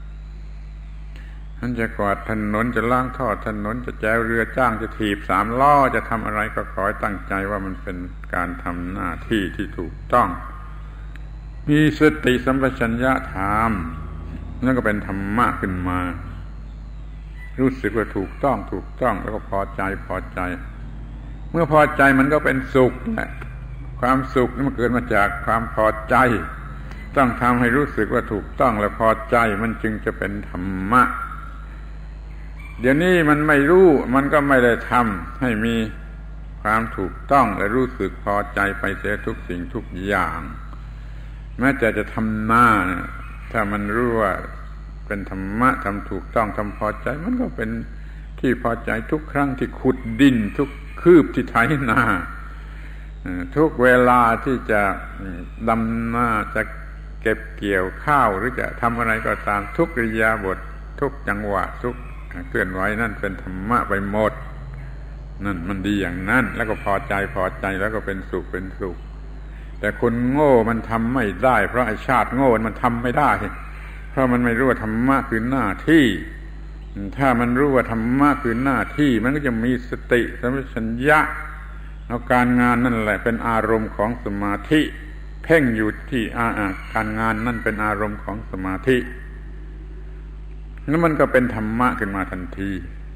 ท่านจะกวาดถนนจะล้างท่อถนนจะแจวเรือจ้างจะถีบสามล้อจะทำอะไรก็ขอให้ตั้งใจว่ามันเป็นการทำหน้าที่ที่ถูกต้องมีสติสัมปชัญญะธรรมนั่นก็เป็นธรรมะขึ้นมารู้สึกว่าถูกต้องถูกต้องแล้วก็พอใจพอใจเมื่อพอใจมันก็เป็นสุขแหละความสุขนี่มันเกิดมาจากความพอใจต้องทำให้รู้สึกว่าถูกต้องและพอใจมันจึงจะเป็นธรรมะเดี๋ยวนี้มันไม่รู้มันก็ไม่ได้ทำให้มีความถูกต้องและรู้สึกพอใจไปเสียทุกสิ่งทุกอย่างแม้แต่จะทำหน้าถ้ามันรู้ว่าเป็นธรรมะทำถูกต้องทำพอใจมันก็เป็นที่พอใจทุกครั้งที่ขุดดินทุกคืบที่ไถนาทุกเวลาที่จะดำนาจะเก็บเกี่ยวข้าวหรือจะทำอะไรก็ตามทุกอิริยาบถทุกจังหวะทุกเคลื่อนไหวนั่นเป็นธรรมะไปหมดนั่นมันดีอย่างนั้นแล้วก็พอใจพอใจแล้วก็เป็นสุขเป็นสุขแต่คนโง่มันทำไม่ได้เพราะไอ้ชาติโง่มันทำไม่ได้เพราะมันไม่รู้ว่าธรรมะคือหน้าที่ถ้ามันรู้ว่าธรรมะคือหน้าที่มันก็จะมีสติสัมปชัญญะเอาการงานนั่นแหละเป็นอารมณ์ของสมาธิเพ่งอยู่ที่อาการงานนั่นเป็นอารมณ์ของสมาธิแล้วมันก็เป็นธรรมะขึ้นมาทันที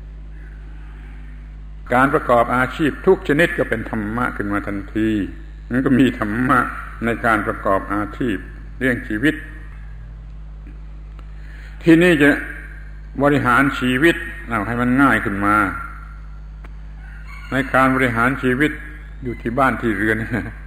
การประกอบอาชีพทุกชนิดก็เป็นธรรมะขึ้นมาทันทีมันก็มีธรรมะในการประกอบอาชีพเลี้ยงชีวิตที่นี่จะบริหารชีวิตเอาให้มันง่ายขึ้นมาในการบริหารชีวิตอยู่ที่บ้านที่เรือน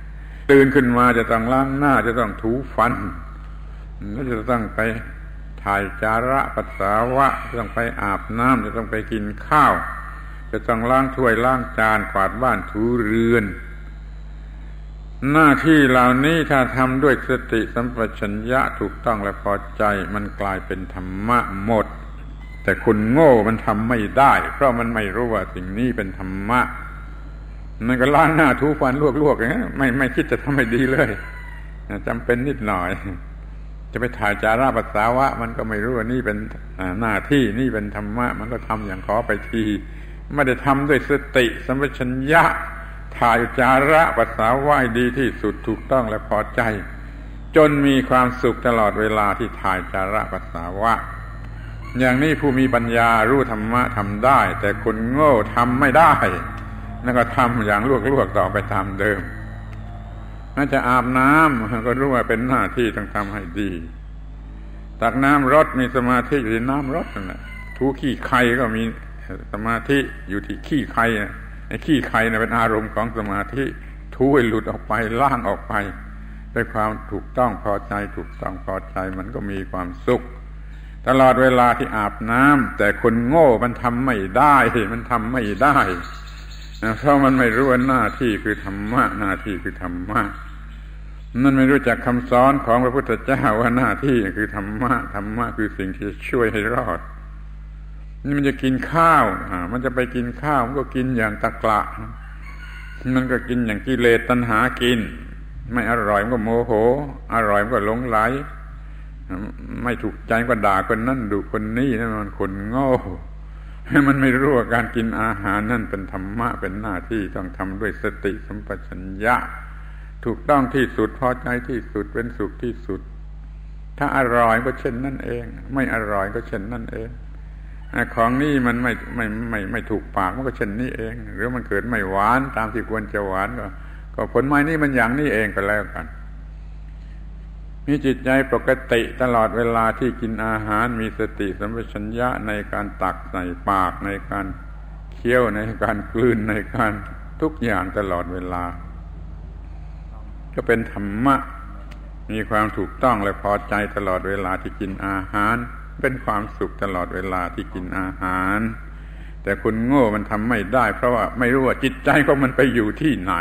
ตื่นขึ้นมาจะต้องล้างหน้าจะต้องถูฟันแล้วจะต้องไปถ่ายจาระปัสสาวะจะต้องไปอาบน้ำจะต้องไปกินข้าวจะต้องล้างถ้วยล้างจานกวาดบ้านถูเรือนหน้าที่เหล่านี้ถ้าทำด้วยสติสัมปชัญญะถูกต้องและพอใจมันกลายเป็นธรรมะหมดแต่คนโง่มันทำไม่ได้เพราะมันไม่รู้ว่าสิ่งนี้เป็นธรรมะมันก็ล้างหน้าถูฟันลวกๆอย่างนี้ไม่ไม่คิดจะทำให้ดีเลยจำเป็นนิดหน่อยจะไปถ่ายจาระปัสสาวะมันก็ไม่รู้ว่านี่เป็นหน้าที่นี่เป็นธรรมะมันก็ทำอย่างขอไปทีไม่ได้ทำด้วยสติสัมปชัญญะถ่ายจาระปัสสาวะดีที่สุดถูกต้องและพอใจจนมีความสุขตลอดเวลาที่ถ่ายจาระปัสสาวะอย่างนี้ผู้มีปัญญารู้ธรรมะทำได้แต่คนโง่ทำไม่ได้แล้วก็ทำอย่างลวกๆต่อไปตามเดิมน่าจะอาบน้ำก็รู้ว่าเป็นหน้าที่ต้องทำให้ดีตักน้ำรดมีสมาธิอยู่ที่น้ำรดนั่นแหละถูขี้ไข่ก็มีสมาธิอยู่ที่ขี้ไข่ไอ้ขี้ไข่น่ะเป็นอารมณ์ของสมาธิถูให้หลุดออกไปล่างออกไปด้วยความถูกต้องพอใจถูกต้องพอใจมันก็มีความสุขตลอดเวลาที่อาบน้ำแต่คนโง่มันทำไม่ได้มันทำไม่ได้เพราะมันไม่รู้ว่าหน้าที่คือธรรมะหน้าที่คือธรรมะมันไม่รู้จักคำสอนของพระพุทธเจ้าว่าหน้าที่คือธรรมะธรรมะคือสิ่งที่จะช่วยให้รอดนี่มันจะกินข้าวมันจะไปกินข้าวมันก็กินอย่างตะกละมันก็กินอย่างกิเลสตัณหากินไม่อร่อยมันก็โมโหอร่อยมันก็หลงไหลไม่ถูกใจก็ด่าคนนั้นดุคนนี้นั่นมันคนโง่มันไม่รู้ว่าการกินอาหารนั่นเป็นธรรมะเป็นหน้าที่ต้องทำด้วยสติสัมปชัญญะถูกต้องที่สุดพอใจที่สุดเป็นสุขที่สุดถ้าอร่อยก็เช่นนั่นเองไม่อร่อยก็เช่นนั่นเองของนี่มันไม่ไม่ไม่ไม่ถูกปากมันก็เช่นนี้เองหรือมันเกิดไม่หวานตามที่ควรจะหวานก็ก็ผลไม้นี่มันอย่างนี้เองก็แล้วกันมีจิตใจปกติตลอดเวลาที่กินอาหารมีสติสัมปชัญญะในการตักใส่ปากในการเคี้ยวในการกลืนในการทุกอย่างตลอดเวลาก็เป็นธรรมะมีความถูกต้องและพอใจตลอดเวลาที่กินอาหารเป็นความสุขตลอดเวลาที่กินอาหารแต่คนโง่มันทำไม่ได้เพราะว่าไม่รู้ว่าจิตใจของมันไปอยู่ที่ไหน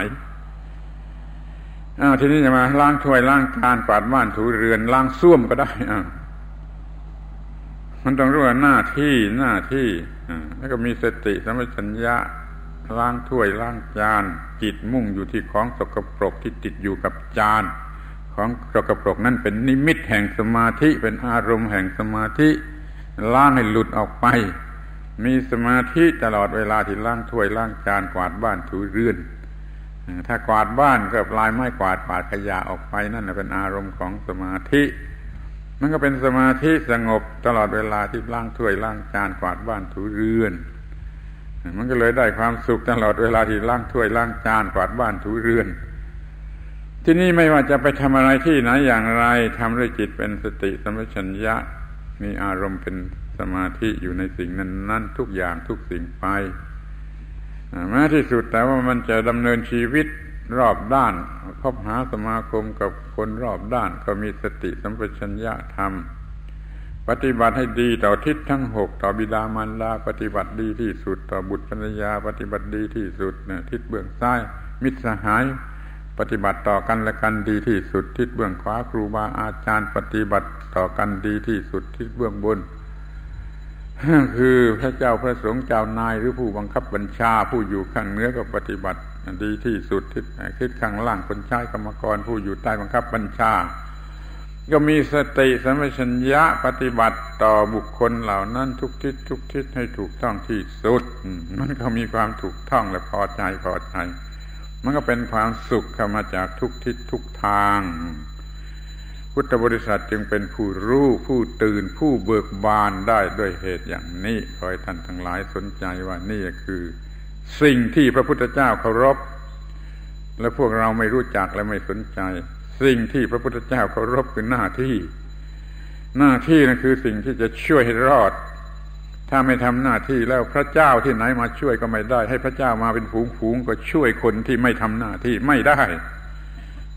อ้าวทีนี้จะมาล้างถ้วยล้างจานกวาดบ้านถูเรือนล้างส้วมก็ได้อ้าวมันต้องรู้ว่าหน้าที่หน้าที่อ่าแล้วก็มีสติสัมปชัญญะล้างถ้วยล้างจานจิตมุ่งอยู่ที่ของสกปรกที่ติดอยู่กับจานของสกปรกนั่นเป็นนิมิตแห่งสมาธิเป็นอารมณ์แห่งสมาธิล้างให้หลุดออกไปมีสมาธิตลอดเวลาที่ล้างถ้วยล้างจานกวาดบ้านถูเรือนถ้ากวาดบ้านก็ปลายไม้กวาดปาดขยะออกไปนั่นเป็นอารมณ์ของสมาธิมันก็เป็นสมาธิสงบตลอดเวลาที่ล้างถ้วยล้างจานกวาดบ้านถูเรือนมันก็เลยได้ความสุขตลอดเวลาที่ล้างถ้วยล้างจานกวาดบ้านถูเรือนที่นี่ไม่ว่าจะไปทำอะไรที่ไหนอย่างไรทำด้วยจิตเป็นสติสัมปชัญญะมีอารมณ์เป็นสมาธิอยู่ในสิ่งนั้นๆทุกอย่างทุกสิ่งไปแม้ที่สุดแต่ว่ามันจะดำเนินชีวิตรอบด้านคบหาสมาคมกับคนรอบด้านก็มีสติสัมปชัญญะธรรมปฏิบัติให้ดีต่อทิศทั้งหกต่อบิดามารดาปฏิบัติดีที่สุดต่อบุตรภรรยาปฏิบัติดีที่สุดเนี่ยทิศเบื้องซ้ายมิตรสหายปฏิบัติต่อกันและกันดีที่สุดทิศเบื้องขวาครูบาอาจารย์ปฏิบัติต่อกันดีที่สุดทิศเบื้องบนคือพระเจ้าพระสงฆ์เจ้านายหรือผู้บังคับบัญชาผู้อยู่ข้างเหนือก็ปฏิบัติดีที่สุดทิศทิศข้างล่างคนใช้กรรมกรผู้อยู่ใต้บังคับบัญชาก็มีสติสัมปชัญญะปฏิบัติต่อบุคคลเหล่านั้นทุกทิศทุกทิศให้ถูกต้องที่สุดมันก็มีความถูกต้องและพอใจพอใจมันก็เป็นความสุขเข้ามาจากทุกทิศทุกทางพุทธบริษัทจึงเป็นผู้รู้ผู้ตื่นผู้เบิกบานได้ด้วยเหตุอย่างนี้ขอให้ท่านทั้งหลายสนใจว่านี่คือสิ่งที่พระพุทธเจ้าเคารพและพวกเราไม่รู้จักและไม่สนใจสิ่งที่พระพุทธเจ้าเคารพคือหน้าที่หน้าที่นั่นคือสิ่งที่จะช่วยให้รอดถ้าไม่ทำหน้าที่แล้วพระเจ้าที่ไหนมาช่วยก็ไม่ได้ให้พระเจ้ามาเป็นฝูงๆก็ช่วยคนที่ไม่ทำหน้าที่ไม่ได้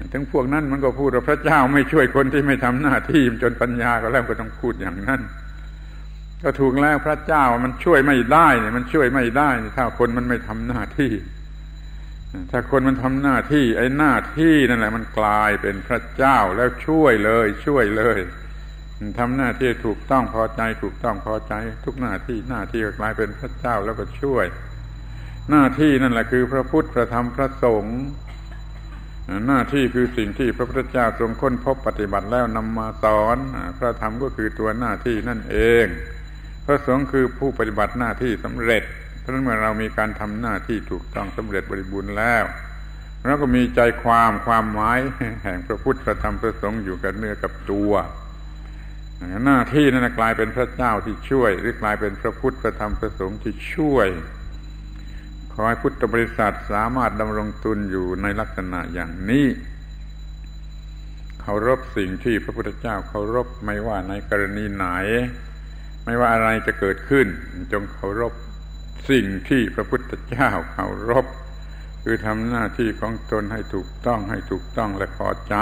ถึงพวกนั้นมันก็พูดว่าพระเจ้าไม่ช่วยคนที่ไม่ทำหน้าที่จนปัญญาก็แล้วก็ต้องพูดอย่างนั้นก็ถูกแล้วพระเจ้ามันช่วยไม่ได้เนี่ยมันช่วยไม่ได้ถ้าคนมันไม่ทำหน้าที่ถ้าคนมันทำหน้าที่ไอ้หน้าที่นั่นแหละมันกลายเป็นพระเจ้าแล้วช่วยเลยช่วยเลยทำหน้าที่ถูกต้องพอใจถูกต้องพอใจทุกหน้าที่หน้าที่ก็กลายเป็นพระเจ้าแล้วก็ช่วยหน้าที่นั่นแหละคือพระพุทธพระธรรมพระสงฆ์หน้าที่คือสิ่งที่พระพุทธเจ้าทรงค้นพบปฏิบัติแล้วนำมาสอนพระธรรมก็คือตัวหน้าที่นั่นเองพระสงฆ์คือผู้ปฏิบัติหน้าที่สำเร็จเพราะฉะนั้นเมื่อเรามีการทำหน้าที่ถูกต้องสำเร็จบริบูรณ์แล้วเราก็มีใจความความหมายแห่งพระพุทธพระธรรมพระสงฆ์อยู่กับเนื้อกับตัวหน้าที่นั้นกลายเป็นพระเจ้าที่ช่วยหรือกลายเป็นพระพุทธพระธรรมพระสงฆ์ที่ช่วยขอให้พุทธบริษัทสามารถดำรงตนอยู่ในลักษณะอย่างนี้เคารพสิ่งที่พระพุทธเจ้าเคารพไม่ว่าในกรณีไหนไม่ว่าอะไรจะเกิดขึ้นจงเคารพสิ่งที่พระพุทธเจ้าเคารพคือทำหน้าที่ของตนให้ถูกต้องให้ถูกต้องและพอใจ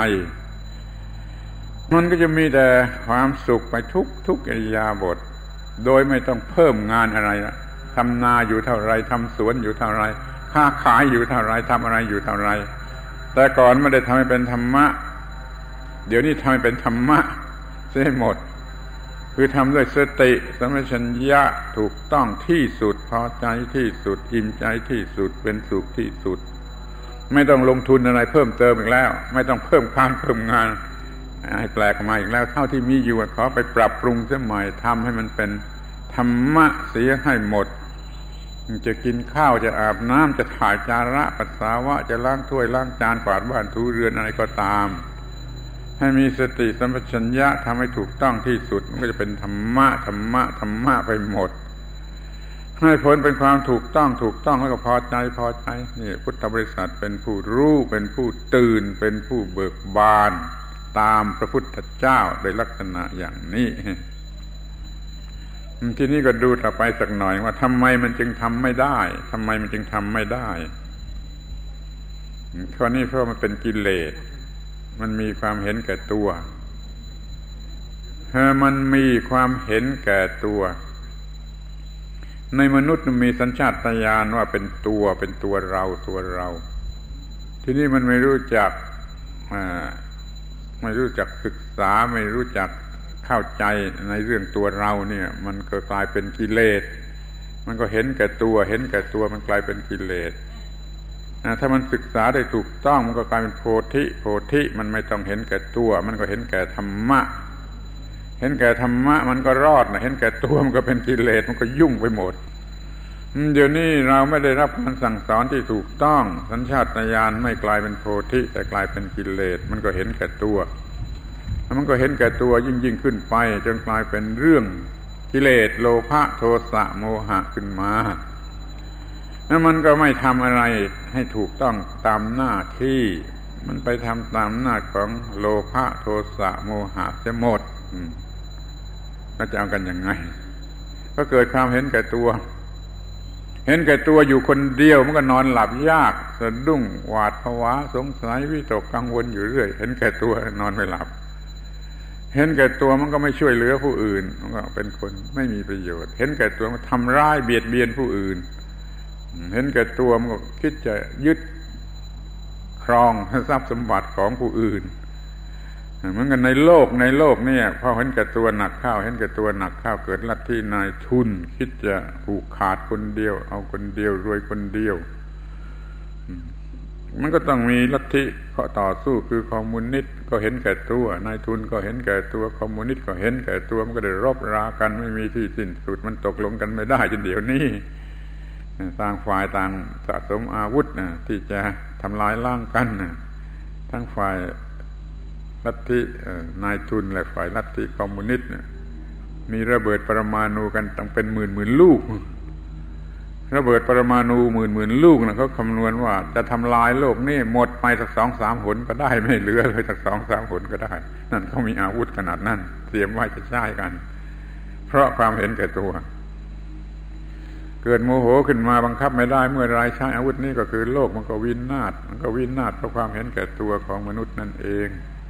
มันก็จะมีแต่ความสุขไปทุกทุกอิริยาบถโดยไม่ต้องเพิ่มงานอะไรละทำนาอยู่เท่าไรทำสวนอยู่เท่าไรค้าขายอยู่เท่าไรทำอะไรอยู่เท่าไรแต่ก่อนไม่ได้ทำให้เป็นธรรมะเดี๋ยวนี้ทำให้เป็นธรรมะเสียหมดคือทำด้วยสติสัมปชัญญะถูกต้องที่สุดพอใจที่สุดอิ่มใจที่สุดเป็นสุขที่สุดไม่ต้องลงทุนอะไรเพิ่มเติมอีกแล้วไม่ต้องเพิ่มความเพิ่มงานให้แปลกมาอีกแล้วเท่าที่มีอยู่ขอไปปรับปรุงเสียใหม่ทำให้มันเป็นธรรมะเสียให้หมดจะกินข้าวจะอาบน้ำจะถ่ายจาระปัสสาวะจะล้างถ้วยล้างจานกวาดบ้านถูเรือนอะไรก็ตามให้มีสติสัมปชัญญะทำให้ถูกต้องที่สุดมันก็จะเป็นธรรมะธรรมะธรรมะไปหมดให้ผลเป็นความถูกต้องถูกต้องแล้วก็พอใจพอใจนี่พุทธบริษัทเป็นผู้รู้เป็นผู้ตื่นเป็นผู้เบิกบานตามพระพุทธเจ้าโดยลักษณะอย่างนี้ทีนี้ก็ดูต่อไปสักหน่อยว่าทำไมมันจึงทำไม่ได้ทำไมมันจึงทำไม่ได้ข้อนี้เพราะมันเป็นกิเลสมันมีความเห็นแก่ตัวมันมีความเห็นแก่ตัวในมนุษย์มันมีสัญชาตญาณว่าเป็นตัวเป็นตัวเราตัวเราทีนี้มันไม่รู้จักไม่รู้จักศึกษาไม่รู้จักเข้าใจในเรื่องตัวเราเนี่ยมันก็กลายเป็นกิเลสมันก็เห็นแก่ตัวเห็นแก่ตัวมันกลายเป็นกิเลสถ้ามันศึกษาได้ถูกต้องมันก็กลายเป็นโพธิโพธิมันไม่ต้องเห็นแก่ตัวมันก็เห็นแก่ธรรมะเห็นแก่ธรรมะมันก็รอดนะเห็นแก่ตัวมันก็เป็นกิเลสมันก็ยุ่งไปหมดเดี๋ยวนี้เราไม่ได้รับการสั่งสอนที่ถูกต้องสัญชาตญาณไม่กลายเป็นโพธิแต่กลายเป็นกิเลสมันก็เห็นแก่ตัวมันก็เห็นแก่ตัวยิ่งยิ่งขึ้นไปจนกลายเป็นเรื่องกิเลสโลภะโทสะโมหะขึ้นมาแล้วมันก็ไม่ทำอะไรให้ถูกต้องตามหน้าที่มันไปทำตามหน้าของโลภะโทสะโมหะเสียหมดแล้วจะเอากันยังไงก็เกิดความเห็นแก่ตัวเห็นแก่ตัวอยู่คนเดียวมันก็นอนหลับยากสะดุ้งหวาดผวาสงสัยวิตกกังวลอยู่เรื่อยเห็นแก่ตัวนอนไม่หลับเห็นแก่ตัวมันก็ไม่ช่วยเหลือผู้อื่นมันก็เป็นคนไม่มีประโยชน์เห็นแก่ตัวมันทำร้ายเบียดเบียนผู้อื่นเห็นแก่ตัวมันก็คิดจะยึดครองทรัพย์สมบัติของผู้อื่นเหมือนกันในโลกในโลกเนี่ยพอเห็นแก่ตัวหนักเข้าเห็นแก่ตัวหนักเข้าเกิดลัทธินายทุนคิดจะผูกขาดคนเดียวเอาคนเดียวรวยคนเดียวมันก็ต้องมีลัทธิข้อต่อสู้คือคอมมิวนิสต์ก็เห็นแก่ตัวนายทุนก็เห็นแก่ตัวคอมมิวนิสต์ก็เห็นแก่ตัวมันก็ได้รบรากันไม่มีที่สิ้นสุดมันตกลงกันไม่ได้จนเดี๋ยวนี้ต่างฝ่ายต่างสะสมอาวุธนะที่จะทำลายล้างกันนะทั้งฝ่ายลัทธินายทุนและฝ่ายลัทธิคอมมิวนิสต์มีระเบิดปรมาณูกันตั้งเป็นหมื่นหมื่นลูกระเบิดปรมาณูหมื่นหมื่นลูกนะเขาคำนวณว่าจะทำลายโลกนี่หมดไปสักสองสามหนก็ได้ไม่เหลือเลยสักสองสามหนก็ได้นั่นเขามีอาวุธขนาดนั้นเตรียมไว้จะใช้กันเพราะความเห็นแก่ตัวเกิดโมโหขึ้นมาบังคับไม่ได้เมื่อไรใช้อาวุธนี้ก็คือโลกมันก็วินาศมันก็วินาศเพราะความเห็นแก่ตัวของมนุษย์นั่นเอง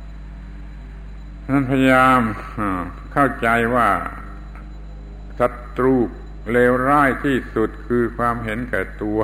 นั้นพยายามเข้าใจว่าศัตรูเลวร้ายที่สุดคือความเห็นแก่ตัว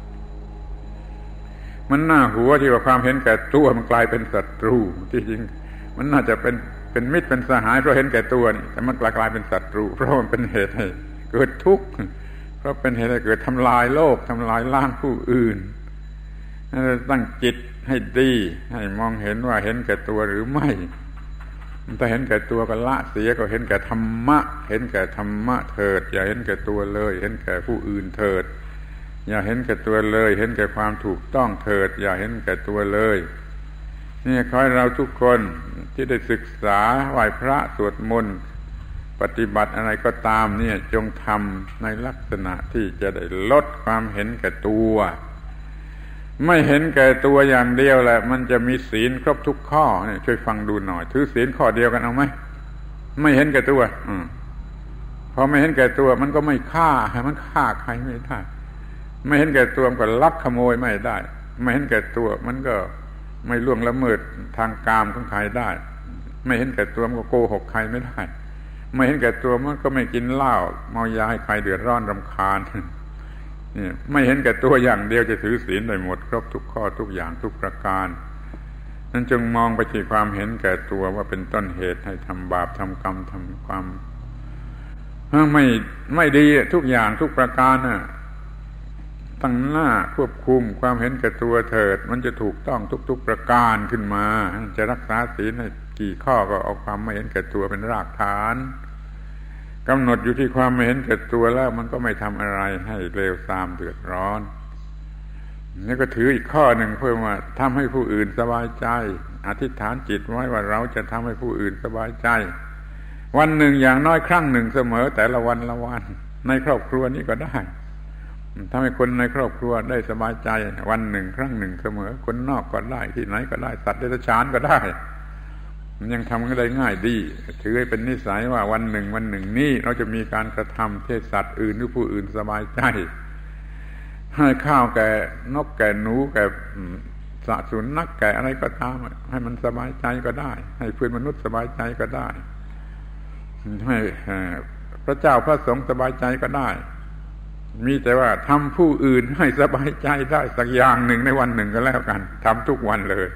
มันน่าหัวที่ว่าความเห็นแก่ตัวมันกลายเป็นศัตรูที่จริงมันน่าจะเป็นเป็นมิตรเป็นสหายเพราะเห็นแก่ตัวนี่แต่มันกลายกลายเป็นศัตรูเพราะมันเป็นเหตุให้เกิดทุกข์เพราะเป็นเหตุให้เกิดทำลายโลกทำลายล้างผู้อื่นตั้งจิตให้ดีให้มองเห็นว่าเห็นแก่ตัวหรือไม่ถ้าเห็นแก่ตัวก็ละเสียก็เห็นแก่ธรรมะเห็นแก่ธรรมะเถิดอย่าเห็นแก่ตัวเลยเห็นแก่ผู้อื่นเถิดอย่าเห็นแก่ตัวเลยเห็นแก่ความถูกต้องเถิดอย่าเห็นแก่ตัวเลยนี่ขอให้เราทุกคนที่ได้ศึกษาไหว้พระสวดมนต์ปฏิบัติอะไรก็ตามเนี่ยจงทำในลักษณะที่จะได้ลดความเห็นแก่ตัวไม่เห็นแก่ตัวอย่างเดียวแหละมันจะมีศีลครบทุกข้อเนี่ยช่วยฟังดูหน่อยถือศีลข้อเดียวกันเอาไหมไม่เห็นแก่ตัวอืมพอไม่เห็นแก่ตัวมันก็ไม่ฆ่ามันฆ่าใครไม่ได้ไม่เห็นแก่ตัวมันก็ลักขโมยไม่ได้ไม่เห็นแก่ตัวมันก็ไม่ล่วงละเมิดทางกามของใครได้ไม่เห็นแก่ตัวมันก็โกหกใครไม่ได้ไม่เห็นแก่ตัวมันก็ไม่กินเหล้าเมายาให้ใครเดือดร้อนรำคาญนี่ไม่เห็นแก่ตัวอย่างเดียวจะถือศีลได้หมดครบทุกข้อทุกอย่างทุกประการนั้นจงมองไปที่ความเห็นแก่ตัวว่าเป็นต้นเหตุให้ทำบาปทำกรรมทำความไม่ไม่ดีทุกอย่างทุกประการน่ะตั้งหน้าควบคุมความเห็นแก่ตัวเถิดมันจะถูกต้องทุกๆประการขึ้นมาจะรักษาศีลให้กี่ข้อก็เอาความไม่เห็นแก่ตัวเป็นรากฐานกำหนดอยู่ที่ความไม่เห็นแก่ตัวแล้วมันก็ไม่ทำอะไรให้เลวทรามเดือดร้อนนี่ก็ถืออีกข้อหนึ่งเพื่อมาทำให้ผู้อื่นสบายใจอธิษฐานจิตไว้ว่าเราจะทำให้ผู้อื่นสบายใจวันหนึ่งอย่างน้อยครั้งหนึ่งเสมอแต่ละวันละวันในครอบครัวนี้ก็ได้ทำให้คนในครอบครัวได้สบายใจวันหนึ่งครั้งหนึ่งเสมอคนนอกก็ได้ที่ไหนก็ได้สัตว์เดรัจฉานก็ได้มันยังทำกันได้ง่ายดีถือให้เป็นนิสัยว่าวันหนึ่งวันหนึ่งนี้เราจะมีการกระทำให้สัตว์อื่นหรือผู้อื่นสบายใจให้ข้าวแก่นกแก่หนูแก่สัตว์สุนัขแก่อะไรก็ตามให้มันสบายใจก็ได้ให้เพื่อนมนุษย์สบายใจก็ได้ให้พระเจ้าพระสงฆ์สบายใจก็ได้มีแต่ว่าทำผู้อื่นให้สบายใจได้สักอย่างหนึ่งในวันหนึ่งก็แล้วกันทำทุกวันเลย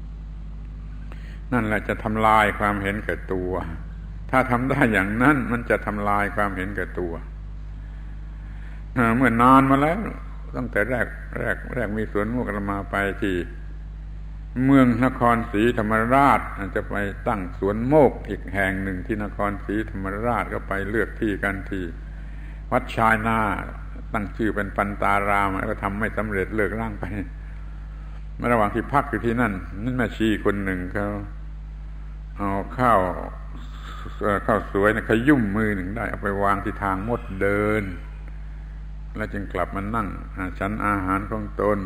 นั่นแหละจะทำลายความเห็นแก่ตัวถ้าทำได้อย่างนั้นมันจะทำลายความเห็นแก่ตัวเมื่อนานมาแล้วตั้งแต่แรกแรกแรกมีสวนโมกข์มาไปที่เมืองนครศรีธรรมราชจะไปตั้งสวนโมกข์อีกแห่งหนึ่งที่นครศรีธรรมราชก็ไปเลือกที่กันที่วัดชายนาตั้งชื่อเป็นปันตารามแล้วก็ทำไม่สำเร็จเลิกร่างไปเมื่อระหว่างที่พักอยู่ที่นั่นนั่นแม่ชีคนหนึ่งเขาเอาข้าวข้าวสวยนะขยุ่มมือหนึ่งได้เอาไปวางที่ทางมดเดินแล้วจึงกลับมานั่งฉันอาหารของตน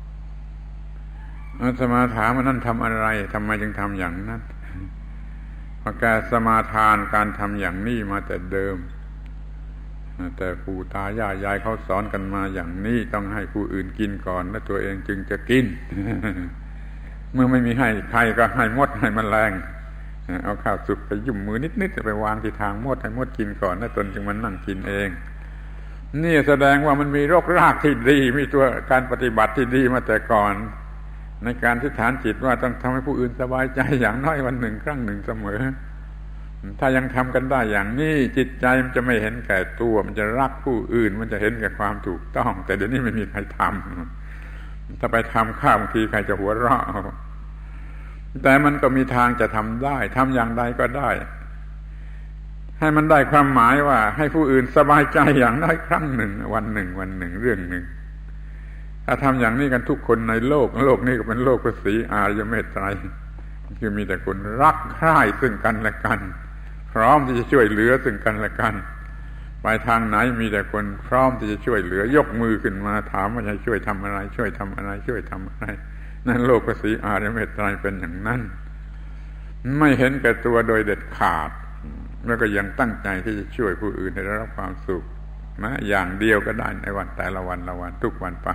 อาตมาถามว่านั่นทำอะไรทำไมจึงทำอย่างนั้นเพราะแกสมาทานการทำอย่างนี้มาแต่เดิมแต่ปู่ตายายยายเขาสอนกันมาอย่างนี้ต้องให้ผู้อื่นกินก่อนแล้วตัวเองจึงจะกิน เมื่อไม่มีให้ใครก็ให้มดให้แมลงเอาข้าวสุกไปยุ่มมือนิดๆจะไปวางที่ทางมดให้มดกินก่อนแล้วตนจึงมานั่งกินเองนี่แสดงว่ามันมีรกรากที่ดีมีตัวการปฏิบัติที่ดีมาแต่ก่อนในการที่ฐานจิตว่าต้องทำให้ผู้อื่นสบายใจอย่างน้อยวันหนึ่งครั้งหนึ่งเสมอถ้ายังทำกันได้อย่างนี้จิตใจมันจะไม่เห็นแก่ตัวมันจะรักผู้อื่นมันจะเห็นแก่ความถูกต้องแต่เดี๋ยวนี้ไม่มีใครทำถ้าไปทำข้าวบางทีใครจะหัวเราะแต่มันก็มีทางจะทำได้ทำอย่างใดก็ได้ให้มันได้ความหมายว่าให้ผู้อื่นสบายใจอย่างน้อยครั้งหนึ่งวันหนึ่งวันหนึ่งเรื่องหนึ่งถ้าทำอย่างนี้กันทุกคนในโลกโลกนี้ก็เป็นโลกพระศรีอริยเมตไตรคือมีแต่คนรักใคร่ซึ่งกันและกันพร้อมที่จะช่วยเหลือซึ่งกันและกันไปทางไหนมีแต่คนพร้อมที่จะช่วยเหลือยกมือขึ้นมาถามว่าจะช่วยทำอะไรช่วยทำอะไรช่วยทำอะไรนั่นโลกพระศรีอริยเมตไตรเป็นอย่างนั้นไม่เห็นแก่ตัวโดยเด็ดขาดแล้วก็ยังตั้งใจที่จะช่วยผู้อื่นให้ได้รับความสุขนะอย่างเดียวก็ได้ในวันแต่ละวันละวันทุกวันไป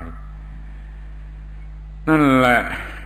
นั่นแหละ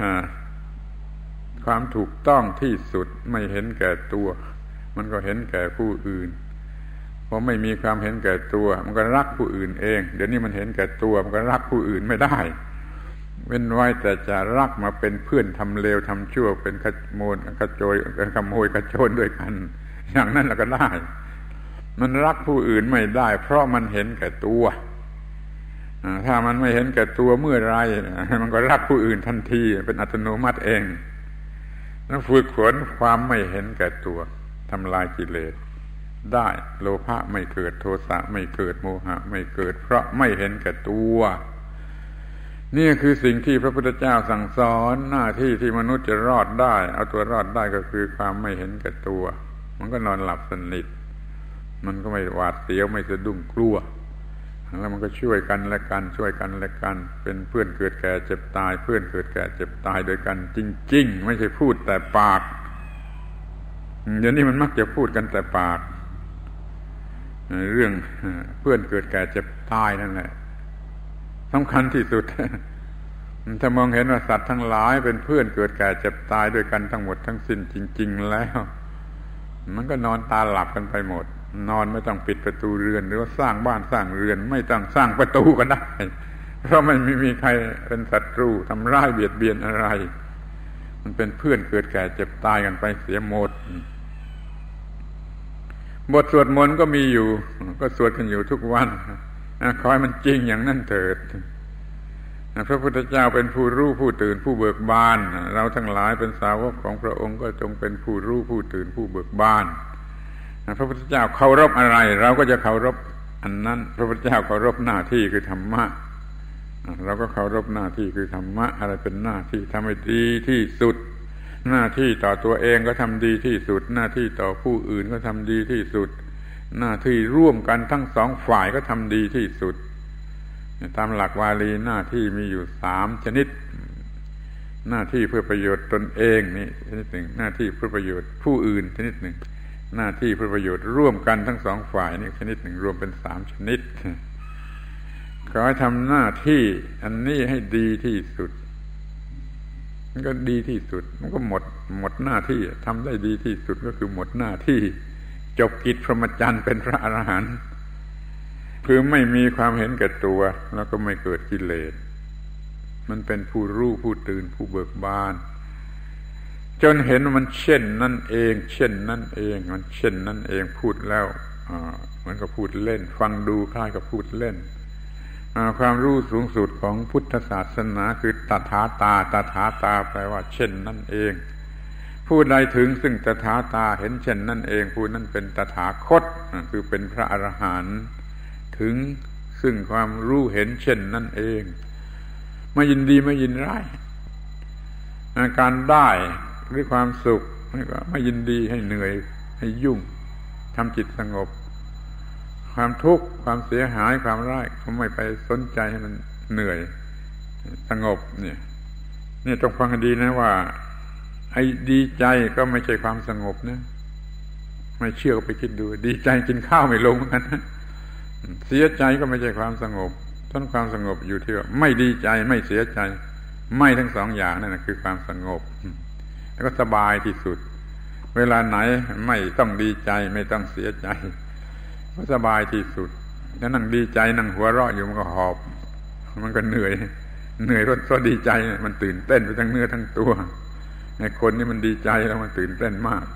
ความถูกต้องที่สุดไม่เห็นแก่ตัวมันก็เห็นแก่ผู้อื่นพอไม่มีความเห็นแก่ตัวมันก็รักผู้อื่นเองเดี๋ยวนี้มันเห็นแก่ตัวมันก็รักผู้อื่นไม่ได้เว้นไว้แต่จะรักมาเป็นเพื่อนทำเลวทำชั่วเป็นขโมยขโจยเป็นขโมยขโจรด้วยกันอย่างนั้นเราก็ได้มันรักผู้อื่นไม่ได้เพราะมันเห็นแก่ตัวถ้ามันไม่เห็นแก่ตัวเมื่อไรมันก็รักผู้อื่นทันทีเป็นอัตโนมัติเองแล้วฝึกฝนความไม่เห็นแก่ตัวทำลายกิเลสได้โลภะไม่เกิดโทสะไม่เกิดโมหะไม่เกิดเพราะไม่เห็นแก่ตัวนี่คือสิ่งที่พระพุทธเจ้าสั่งสอนหน้าที่ที่มนุษย์จะรอดได้เอาตัวรอดได้ก็คือความไม่เห็นแก่ตัวมันก็นอนหลับสนิทมันก็ไม่หวาดเสียวไม่สะดุ้งกลัวแล้วมันก็ช่วยกันและกันช่วยกันและกันเป็นเพื่อนเกิดแก่เจ็บตายเพื่อนเกิดแก่เจ็บตายโดยกันจริงๆไม่ใช่พูดแต่ปากเดี๋ยวนี้มันมักจะพูดกันแต่ปากเรื่องเพื่อนเกิดแก่เจ็บตายนั่นแหละสำคัญที่สุดถ้ามองเห็นว่าสัตว์ทั้งหลายเป็นเพื่อนเกิดแก่เจ็บตายด้วยกันทั้งหมดทั้งสิ้นจริงๆแล้วมันก็นอนตาหลับกันไปหมดนอนไม่ต้องปิดประตูเรือนหรือว่าสร้างบ้านสร้างเรือนไม่ต้องสร้างประตูก็ได้เพราะไม่มีใครเป็นศัตรูทำร้ายเบียดเบียนอะไรมันเป็นเพื่อนเกิดแก่เจ็บตายกันไปเสียหมดบทสวดมนต์ก็มีอยู่ก็สวดกันอยู่ทุกวันขอให้มันจริงอย่างนั้นเถิดพระพุทธเจ้าเป็นผู้รู้ผู้ตื่นผู้เบิกบานเราทั้งหลายเป็นสาวกของพระองค์ก็จงเป็นผู้รู้ผู้ตื่นผู้เบิกบานพระพุทธเจ้าเคารพอะไรเราก็จะเคารพอันนั้นพระพุทธเจ้าเคารพหน้าที่คือธรรมะเราก็เคารพหน้าที่คือธรรมะอะไรเป็นหน้าที่ทำให้ดีที่สุดหน้าที่ต่อตัวเองก็ทำดีที่สุดหน้าที่ต่อผู้อื่นก็ทำดีที่สุดหน้าที่ร่วมกันทั้งสองฝ่ายก็ทำดีที่สุดตามหลักวาลีหน้าที่มีอยู่สามชนิดหน้าที่เพื่อประโยชน์ตนเองนี่ชนิดหนึ่งหน้าที่เพื่อประโยชน์ผู้อื่นชนิดหนึ่งหน้าที่เพื่อประโยชน์ร่วมกันทั้งสองฝ่ายนี่ชนิดหนึ่งรวมเป็นสามชนิดขอให้ทำหน้าที่อันนี้ให้ดีที่สุดมันก็ดีที่สุดมันก็หมดหมดหน้าที่ทำได้ดีที่สุดก็คือหมดหน้าที่จบกิจพรหมจรรย์เป็นพระอรหันต์คือไม่มีความเห็นแก่ตัวแล้วก็ไม่เกิดกิเลสมันเป็นผู้รู้ผู้ตื่นผู้เบิกบานจนเห็นว่ามันเช่นนั่นเองเช่นนั่นเองมันเช่นนั่นเองพูดแล้วเหมือนกับพูดเล่นฟังดูคล้ายกับพูดเล่นความรู้สูงสุดของพุทธศาสนาคือตถาตาตถาตาแปลว่าเช่นนั่นเองผู้ใดถึงซึ่งตถาตาเห็นเช่นนั่นเองผู้นั้นเป็นตถาคตคือเป็นพระอรหันต์ถึงซึ่งความรู้เห็นเช่นนั่นเองไม่ยินดีไม่ยินร้ายการได้หรือความสุขไม่ยินดีให้เหนื่อยให้ยุ่งทำจิตสงบความทุกข์ความเสียหายความร้ายก็ไม่ไปสนใจให้มันเหนื่อยสงบเนี่ยนี่ต้องฟังให้ดีนะว่าไอ้ดีใจก็ไม่ใช่ความสงบนะไม่เชื่อก็ไปคิดดูดีใจกินข้าวไม่ลงเหมือนกันเสียใจก็ไม่ใช่ความสงบต้นความสงบอยู่ที่ว่าไม่ดีใจไม่เสียใจไม่ทั้งสองอย่างนั่นคือความสงบแล้วก็สบายที่สุดเวลาไหนไม่ต้องดีใจไม่ต้องเสียใจก็สบายที่สุดแล้วนั่งดีใจนั่งหัวเราะอยู่มันก็หอบมันก็เหนื่อยเหนื่อยเพราะดีใจมันตื่นเต้นไปทั้งเนื้อทั้งตัวในคนนี่มันดีใจแล้วมันตื่นเต้นมาก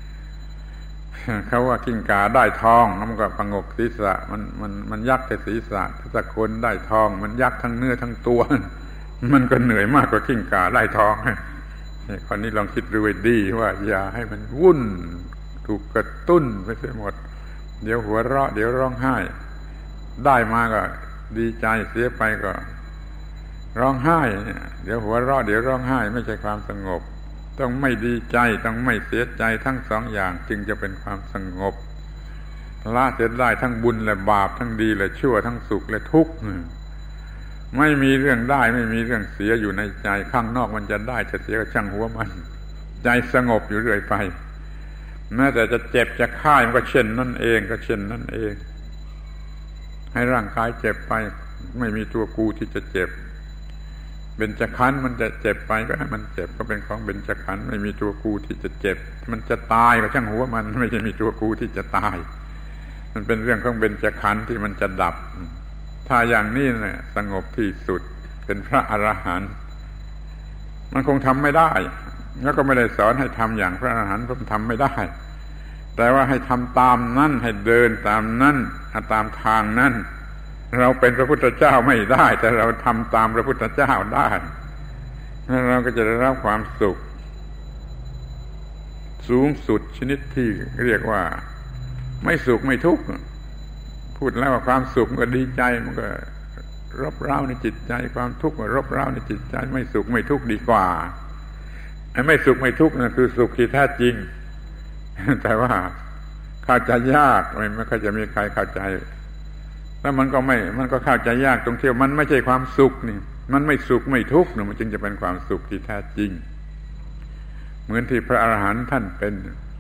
เขาว่ากิ้งก่าได้ทองมันก็ผงกศีรษะมันมันมันยักแต่ศีรษะถ้าคนได้ทองมันยักทั้งเนื้อทั้งตัวมันก็เหนื่อยมากกว่ากิ้งก่าได้ทองคนนี้ลองคิดดูให้ดีว่าอย่าให้มันวุ่นถูกกระตุ้นไปเสียหมดเดี๋ยวหัวเราะเดี๋ยวร้องไห้ได้มาก็ดีใจเสียไปก็ร้องไห้เดี๋ยวหัวเราะเดี๋ยวร้องไห้ไม่ใช่ความสงบต้องไม่ดีใจต้องไม่เสียใจทั้งสองอย่างจึงจะเป็นความสงบละเสียได้ทั้งบุญและบาปทั้งดีและชั่วทั้งสุขและทุกข์ไม่มีเรื่องได้ไม่มีเรื่องเสียอยู่ในใจข้างนอกมันจะได้จะเสียก็ช่างหัวมันใจสงบอยู่เรื่อยไปแม้แต่จะเจ็บจะไข้มันก็เช่นนั่นเองก็เช่นนั่นเองให้ร่างกายเจ็บไปไม่มีตัวกูที่จะเจ็บเบญจขันธ์มันจะเจ็บไปก็ให้มันเจ็บก็เป็นของเบญจขันธ์ไม่มีตัวกูที่จะเจ็บมันจะตายก็ช่างหัวมันไม่ใช่มีตัวกูที่จะตายมันเป็นเรื่องของเบญจขันธ์ที่มันจะดับถ้าอย่างนี้เนี่ยสงบที่สุดเป็นพระอรหันต์มันคงทำไม่ได้แล้วก็ไม่ได้สอนให้ทำอย่างพระอรหันต์ผมทำไม่ได้แต่ว่าให้ทำตามนั้นให้เดินตามนั้นตามทางนั้นเราเป็นพระพุทธเจ้าไม่ได้แต่เราทำตามพระพุทธเจ้าได้แล้วเราก็จะได้รับความสุขสูงสุดชนิดที่เรียกว่าไม่สุขไม่ทุกข์พูดแล้วว่าความสุขมันก็ดีใจมันก็รบเร้าในจิตใจความทุกข์ก็รบเร้าในจิตใจไม่สุขไม่ทุกข์ดีกว่าไอ้ไม่สุขไม่ทุกข์นั่นคือสุขที่แท้จริงแต่ว่าเข้าใจยากไม่ค่อยจะมีใครเข้าใจแล้วมันก็ไม่มันก็เข้าใจยากตรงที่มันไม่ใช่ความสุขนี่มันไม่สุขไม่ทุกข์มันจึงจะเป็นความสุขที่แท้จริงเหมือนที่พระอรหันต์ท่านเป็น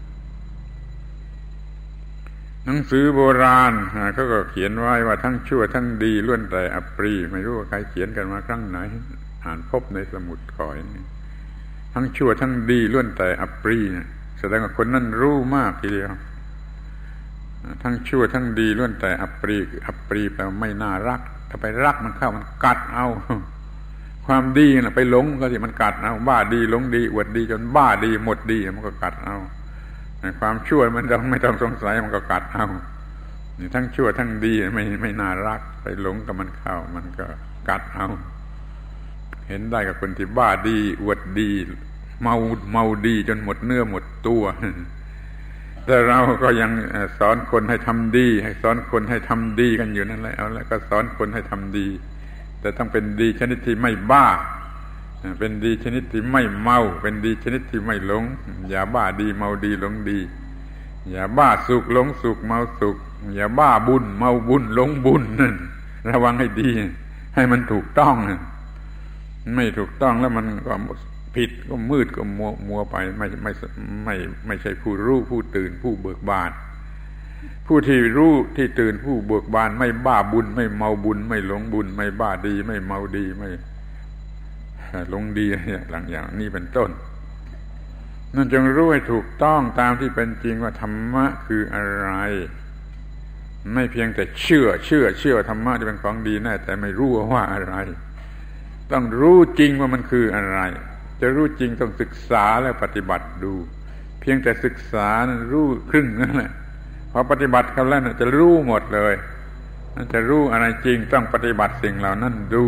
หนังสือโบราณเขาก็เขียนไว้ว่าทั้งชั่วทั้งดีล้วนแต่อัปรีไม่รู้ว่าใครเขียนกันมาครั้งไหนอ่านพบในสมุดข่อยนี่ทั้งชั่วทั้งดีล้วนแต่อัปรีนะแสดงว่าคนนั้นรู้มากทีเดียวทั้งชั่วทั้งดีล้วนแต่อัปรีอัปรีแปลว่าไม่น่ารักถ้าไปรักมันเข้ามันกัดเอาความดีน่ะไปหลงก็สิมันกัดเอาบ้าดีหลงดีอวดดีจนบ้าดีหมดดีมันก็กัดเอาความชั่วมันต้องไม่ต้องสงสัยมันก็กัดเอาทั้งชั่วทั้งดีไม่ไม่น่ารักไปหลงกับมันเข้ามันก็กัดเอาเห็นได้กับคนที่บ้าดีอวดดีเมาเมาดีจนหมดเนื้อหมดตัวแต่เราก็ยังสอนคนให้ทำดีให้สอนคนให้ทำดีกันอยู่นั่นแหละเอาแล้วก็สอนคนให้ทำดีแต่ต้องเป็นดีชนิดที่ไม่บ้าเป็นดีชนิดที่ไม่เมาเป็นดีชนิดที่ไม่หลงอย่าบ้าดีเมาดีหลงดีอย่าบ้าสุขหลงสุขเมาสุขอย่าบ้าบุญเมาบุญหลงบุญนั่นระวังให้ดีให้มันถูกต้องไม่ถูกต้องแล้วมันก็ผิดก็มืดก็มัวมัวไปไม่ไม่ไม่ไม่ใช่ผู้รู้ผู้ตื่นผู้เบิกบานผู้ที่รู้ที่ตื่นผู้เบิกบานไม่บ้าบุญไม่เมาบุญไม่หลงบุญไม่บ้าดีไม่เมาดีไม่หลงดีหลังอย่างนี้เป็นต้นนั่นจงรู้ให้ถูกต้องตามที่เป็นจริงว่าธรรมะคืออะไรไม่เพียงแต่เชื่อเชื่อเชื่อธรรมะจะเป็นของดีแน่แต่ไม่รู้ว่าอะไรต้องรู้จริงว่ามันคืออะไรจะรู้จริงต้องศึกษาและปฏิบัติดูเพียงแต่ศึกษานั้นรู้ครึ่งนั่นแหละพอปฏิบัติกันแล้วจะรู้หมดเลยจะรู้อะไรจริงต้องปฏิบัติสิ่งเหล่านั้นดู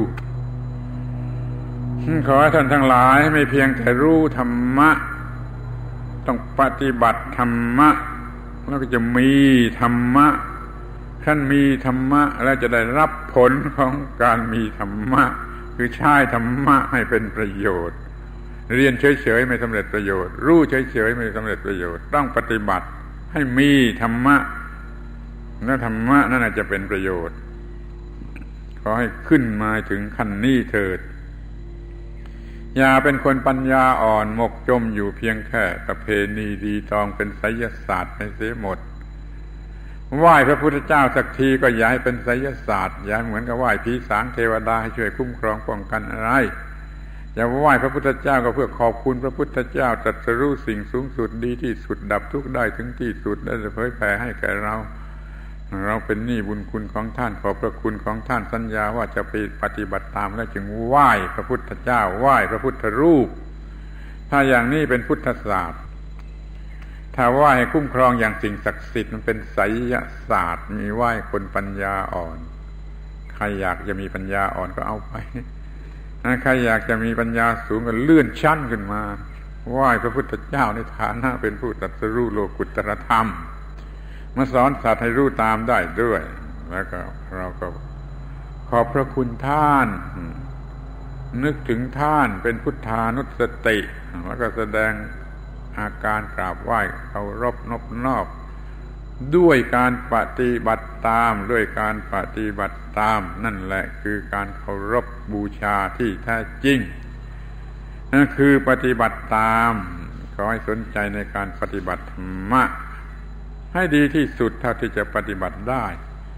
ขอให้ท่านทั้งหลายไม่เพียงแต่รู้ธรรมะต้องปฏิบัติธรรมะแล้วก็จะมีธรรมะท่านมีธรรมะแล้วจะได้รับผลของการมีธรรมะคือใช้ธรรมะให้เป็นประโยชน์เรียนเฉยๆไม่สำเร็จประโยชน์รู้เฉยๆไม่สำเร็จประโยชน์ต้องปฏิบัติให้มีธรรมะแล้วธรรมะนั่นจะเป็นประโยชน์ขอให้ขึ้นมาถึงขั้นนี้เถิดอย่าเป็นคนปัญญาอ่อนหมกจมอยู่เพียงแค่ประเพณีดีตองเป็นไสยศาสตร์ไปเสียหมดไหว้พระพุทธเจ้าสักทีก็อย่าให้เป็นไสยศาสตร์อย่าเหมือนกับไหว้ผีสางเทวดาให้ช่วยคุ้มครองป้องกันอะไรอย่าไหว้พระพุทธเจ้าก็เพื่อขอบคุณพระพุทธเจ้าตรัสรู้สิ่งสูงสุดดีที่สุดดับทุกข์ได้ถึงที่สุดและจะเผยแผ่ให้แก่เราเราเป็นหนี้บุญคุณของท่านขอบพระคุณของท่านสัญญาว่าจะไปปฏิบัติตามและจึงไหว้พระพุทธเจ้าไหว้พระพุทธรูปถ้าอย่างนี้เป็นพุทธศาสตร์ถ้าไหว้ให้คุ้มครองอย่างสิ่งศักดิ์สิทธิ์มันเป็นไสยศาสตร์มีไหว้คนปัญญาอ่อนใครอยากจะมีปัญญาอ่อนก็เอาไปใครอยากจะมีปัญญาสูงก็เลื่อนชั้นขึ้นมาไหว้พระพุทธเจ้าในฐานะเป็นผู้ตรัสรู้โลกุตตรธรรมมาสอนสัตว์ให้รู้ตามได้ด้วยแล้วก็เราก็ขอบพระคุณท่านนึกถึงท่านเป็นพุทธานุสติแล้วก็แสดงอาการกราบไหว้เคารพนอบน้อมด้วยการปฏิบัติตามด้วยการปฏิบัติตามนั่นแหละคือการเคารพบูชาที่แท้จริงนั่นคือปฏิบัติตามขอให้สนใจในการปฏิบัติธรรมะให้ดีที่สุดเท่าที่จะปฏิบัติได้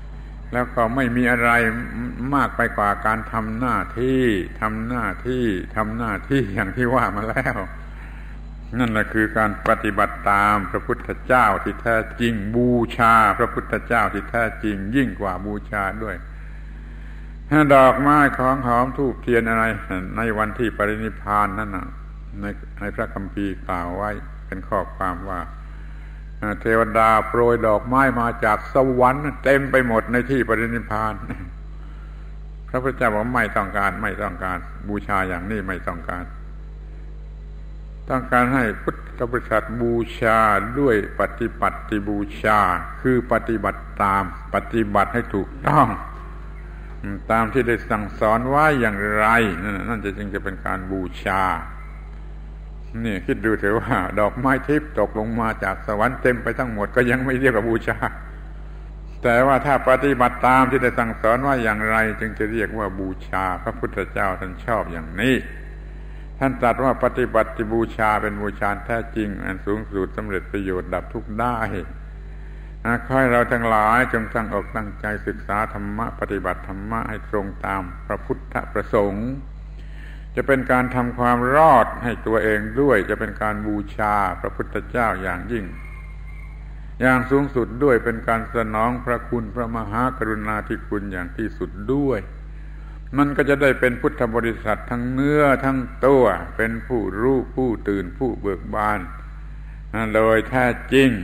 แล้วก็ไม่มีอะไรมากไปกว่าการทำหน้าที่ทำหน้าที่ทำหน้าที่อย่างที่ว่ามาแล้วนั่นแหละคือการปฏิบัติตามพระพุทธเจ้าที่แท้จริงบูชาพระพุทธเจ้าที่แท้จริงยิ่งกว่าบูชาด้วยดอกไม้ของหอมธูปเทียนอะไรในวันที่ปรินิพพานนั่นน่ะในในพระคัมภีร์กล่าวไว้เป็นข้อความว่าเทวดาโปรยดอกไม้มาจากสวรรค์เต็มไปหมดในที่ปรินิพพานพระพุทธเจ้าบอกไม่ต้องการไม่ต้องการบูชาอย่างนี้ไม่ต้องการต้องการให้พุทธบริษัทบูชาด้วยปฏิปัติบูชาคือปฏิบัติตามปฏิบัติให้ถูกต้องตามที่ได้สั่งสอนไว้อย่างไรนั่นจะจึงจะเป็นการบูชานี่คิดดูเถอะว่าดอกไม้ทิพย์ตกลงมาจากสวรรค์เต็มไปทั้งหมดก็ยังไม่เรียกว่าบูชาแต่ว่าถ้าปฏิบัติตามที่ได้สั่งสอนว่าอย่างไรจึงจะเรียกว่าบูชาพระพุทธเจ้าท่านชอบอย่างนี้ท่านตรัสว่าปฏิบัติบูชาเป็นบูชาแท้จริงอันสูงสุดสำเร็จประโยชน์ดับทุกข์ได้ขอให้เราทั้งหลายจงตั้งอกตั้งใจศึกษาธรรมะปฏิบัติธรรมะให้ตรงตามพระพุทธประสงค์จะเป็นการทำความรอดให้ตัวเองด้วยจะเป็นการบูชาพระพุทธเจ้าอย่างยิ่งอย่างสูงสุดด้วยเป็นการสนองพระคุณพระมหากรุณาธิคุณอย่างที่สุดด้วยมันก็จะได้เป็นพุทธบริษัททั้งเนื้อทั้งตัวเป็นผู้รู้ผู้ตื่นผู้เบิกบานโดยแท้จริง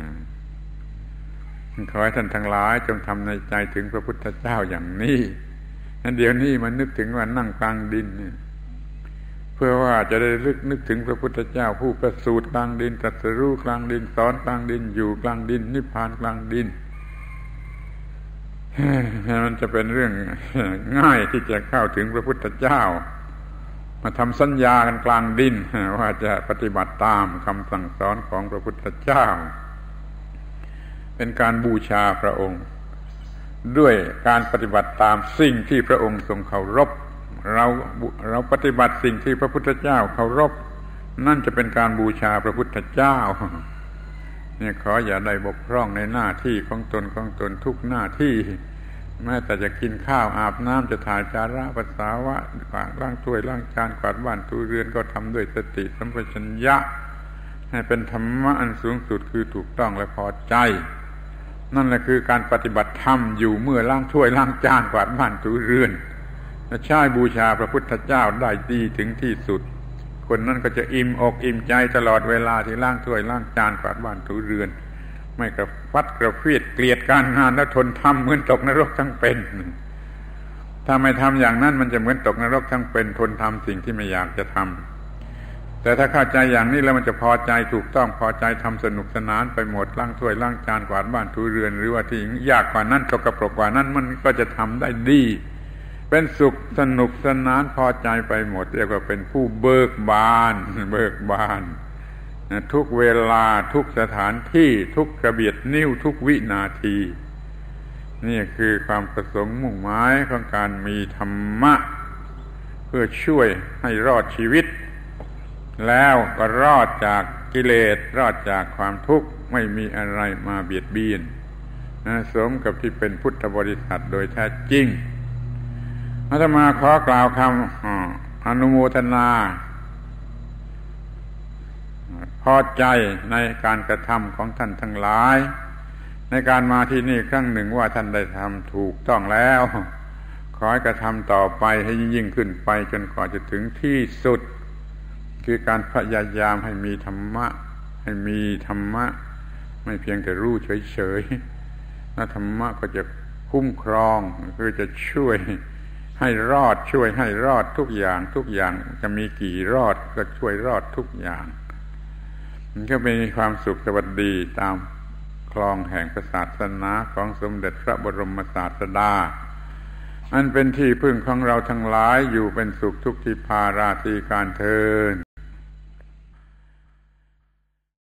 ขอให้ท่านทั้งหลายจงทำในใจถึงพระพุทธเจ้าอย่างนี้เดี๋ยวนี้มันนึกถึงว่านั่งกลางดินเพื่อว่าจะได้ลึกนึกถึงพระพุทธเจ้าผู้ประสูติกลางดินตรัสรู้กลางดินสอนกลางดินอยู่กลางดินนิพพานกลางดินมันจะเป็นเรื่องง่ายที่จะเข้าถึงพระพุทธเจ้ามาทำสัญญากันกลางดินว่าจะปฏิบัติตามคำสั่งสอนของพระพุทธเจ้าเป็นการบูชาพระองค์ด้วยการปฏิบัติตามสิ่งที่พระองค์ทรงเคารพเราเราปฏิบัติสิ่งที่พระพุทธเจ้าเคารพนั่นจะเป็นการบูชาพระพุทธเจ้าเนี่ยขออย่าได้บกพร่องในหน้าที่ของตนของตนทุกหน้าที่แม้แต่จะกินข้าวอาบน้ำจะถ่ายจาระปัสสาวะล้างถ้วยล้างจานกวาดบ้านถูเรือนก็ทำด้วยสติสัมปชัญญะให้เป็นธรรมะอันสูงสุดคือถูกต้องและพอใจนั่นแหละคือการปฏิบัติธรรมอยู่เมื่อล้างถ้วยล้างจานกวาดบ้านถูเรือนใช้บูชาพระพุทธเจ้าได้ดีถึงที่สุดคนนั้นก็จะอิ่มอกอิ่มใจตลอดเวลาที่ล้างถ้วยล้างจานกวาดบ้านถูเรือนไม่กระฟัดกระเฟียดเกลียดการงานแล้วทนทำเหมือนตกนรกทั้งเป็นถ้าไม่ทำอย่างนั้นมันจะเหมือนตกนรกทั้งเป็นทนทำสิ่งที่ไม่อยากจะทำแต่ถ้าเข้าใจอย่างนี้แล้วมันจะพอใจถูกต้องพอใจทำสนุกสนานไปหมดล้างถ้วยล้างจานกวาดบ้านถูเรือนหรือว่าที่ยากกว่านั้นสกปรกกว่านั้นมันก็จะทำได้ดีเป็นสุขสนุกสนานพอใจไปหมดเรียกว่าเป็นผู้เบิกบานเบิกบานทุกเวลาทุกสถานที่ทุกกระเบียดนิ้วทุกวินาทีนี่คือความประสงค์มุ่งหมายของการมีธรรมะเพื่อช่วยให้รอดชีวิตแล้วก็รอดจากกิเลสรอดจากความทุกข์ไม่มีอะไรมาเบียดเบียนสมกับที่เป็นพุทธบริษัทโดยแท้จริงอาตมาขอกล่าวคำอนุโมทนาพอใจในการกระทำของท่านทั้งหลายในการมาที่นี่ครั้งหนึ่งว่าท่านได้ทำถูกต้องแล้วขอให้กระทำต่อไปให้ยิ่งขึ้นไปจนกว่าจะถึงที่สุดคือการพยายามให้มีธรรมะให้มีธรรมะไม่เพียงแต่รู้เฉยๆแล้วธรรมะก็จะคุ้มครองคือจะช่วยให้รอดช่วยให้รอดทุกอย่างทุกอย่างจะมีกี่รอดก็ช่วยรอดทุกอย่างมันก็มีความสุขสวัสดีตามคลองแห่งศาสนาของสมเด็จพระบรมศาสดาอันเป็นที่พึ่งของเราทั้งหลายอยู่เป็นสุขทุกทิพาราตรีการเทิน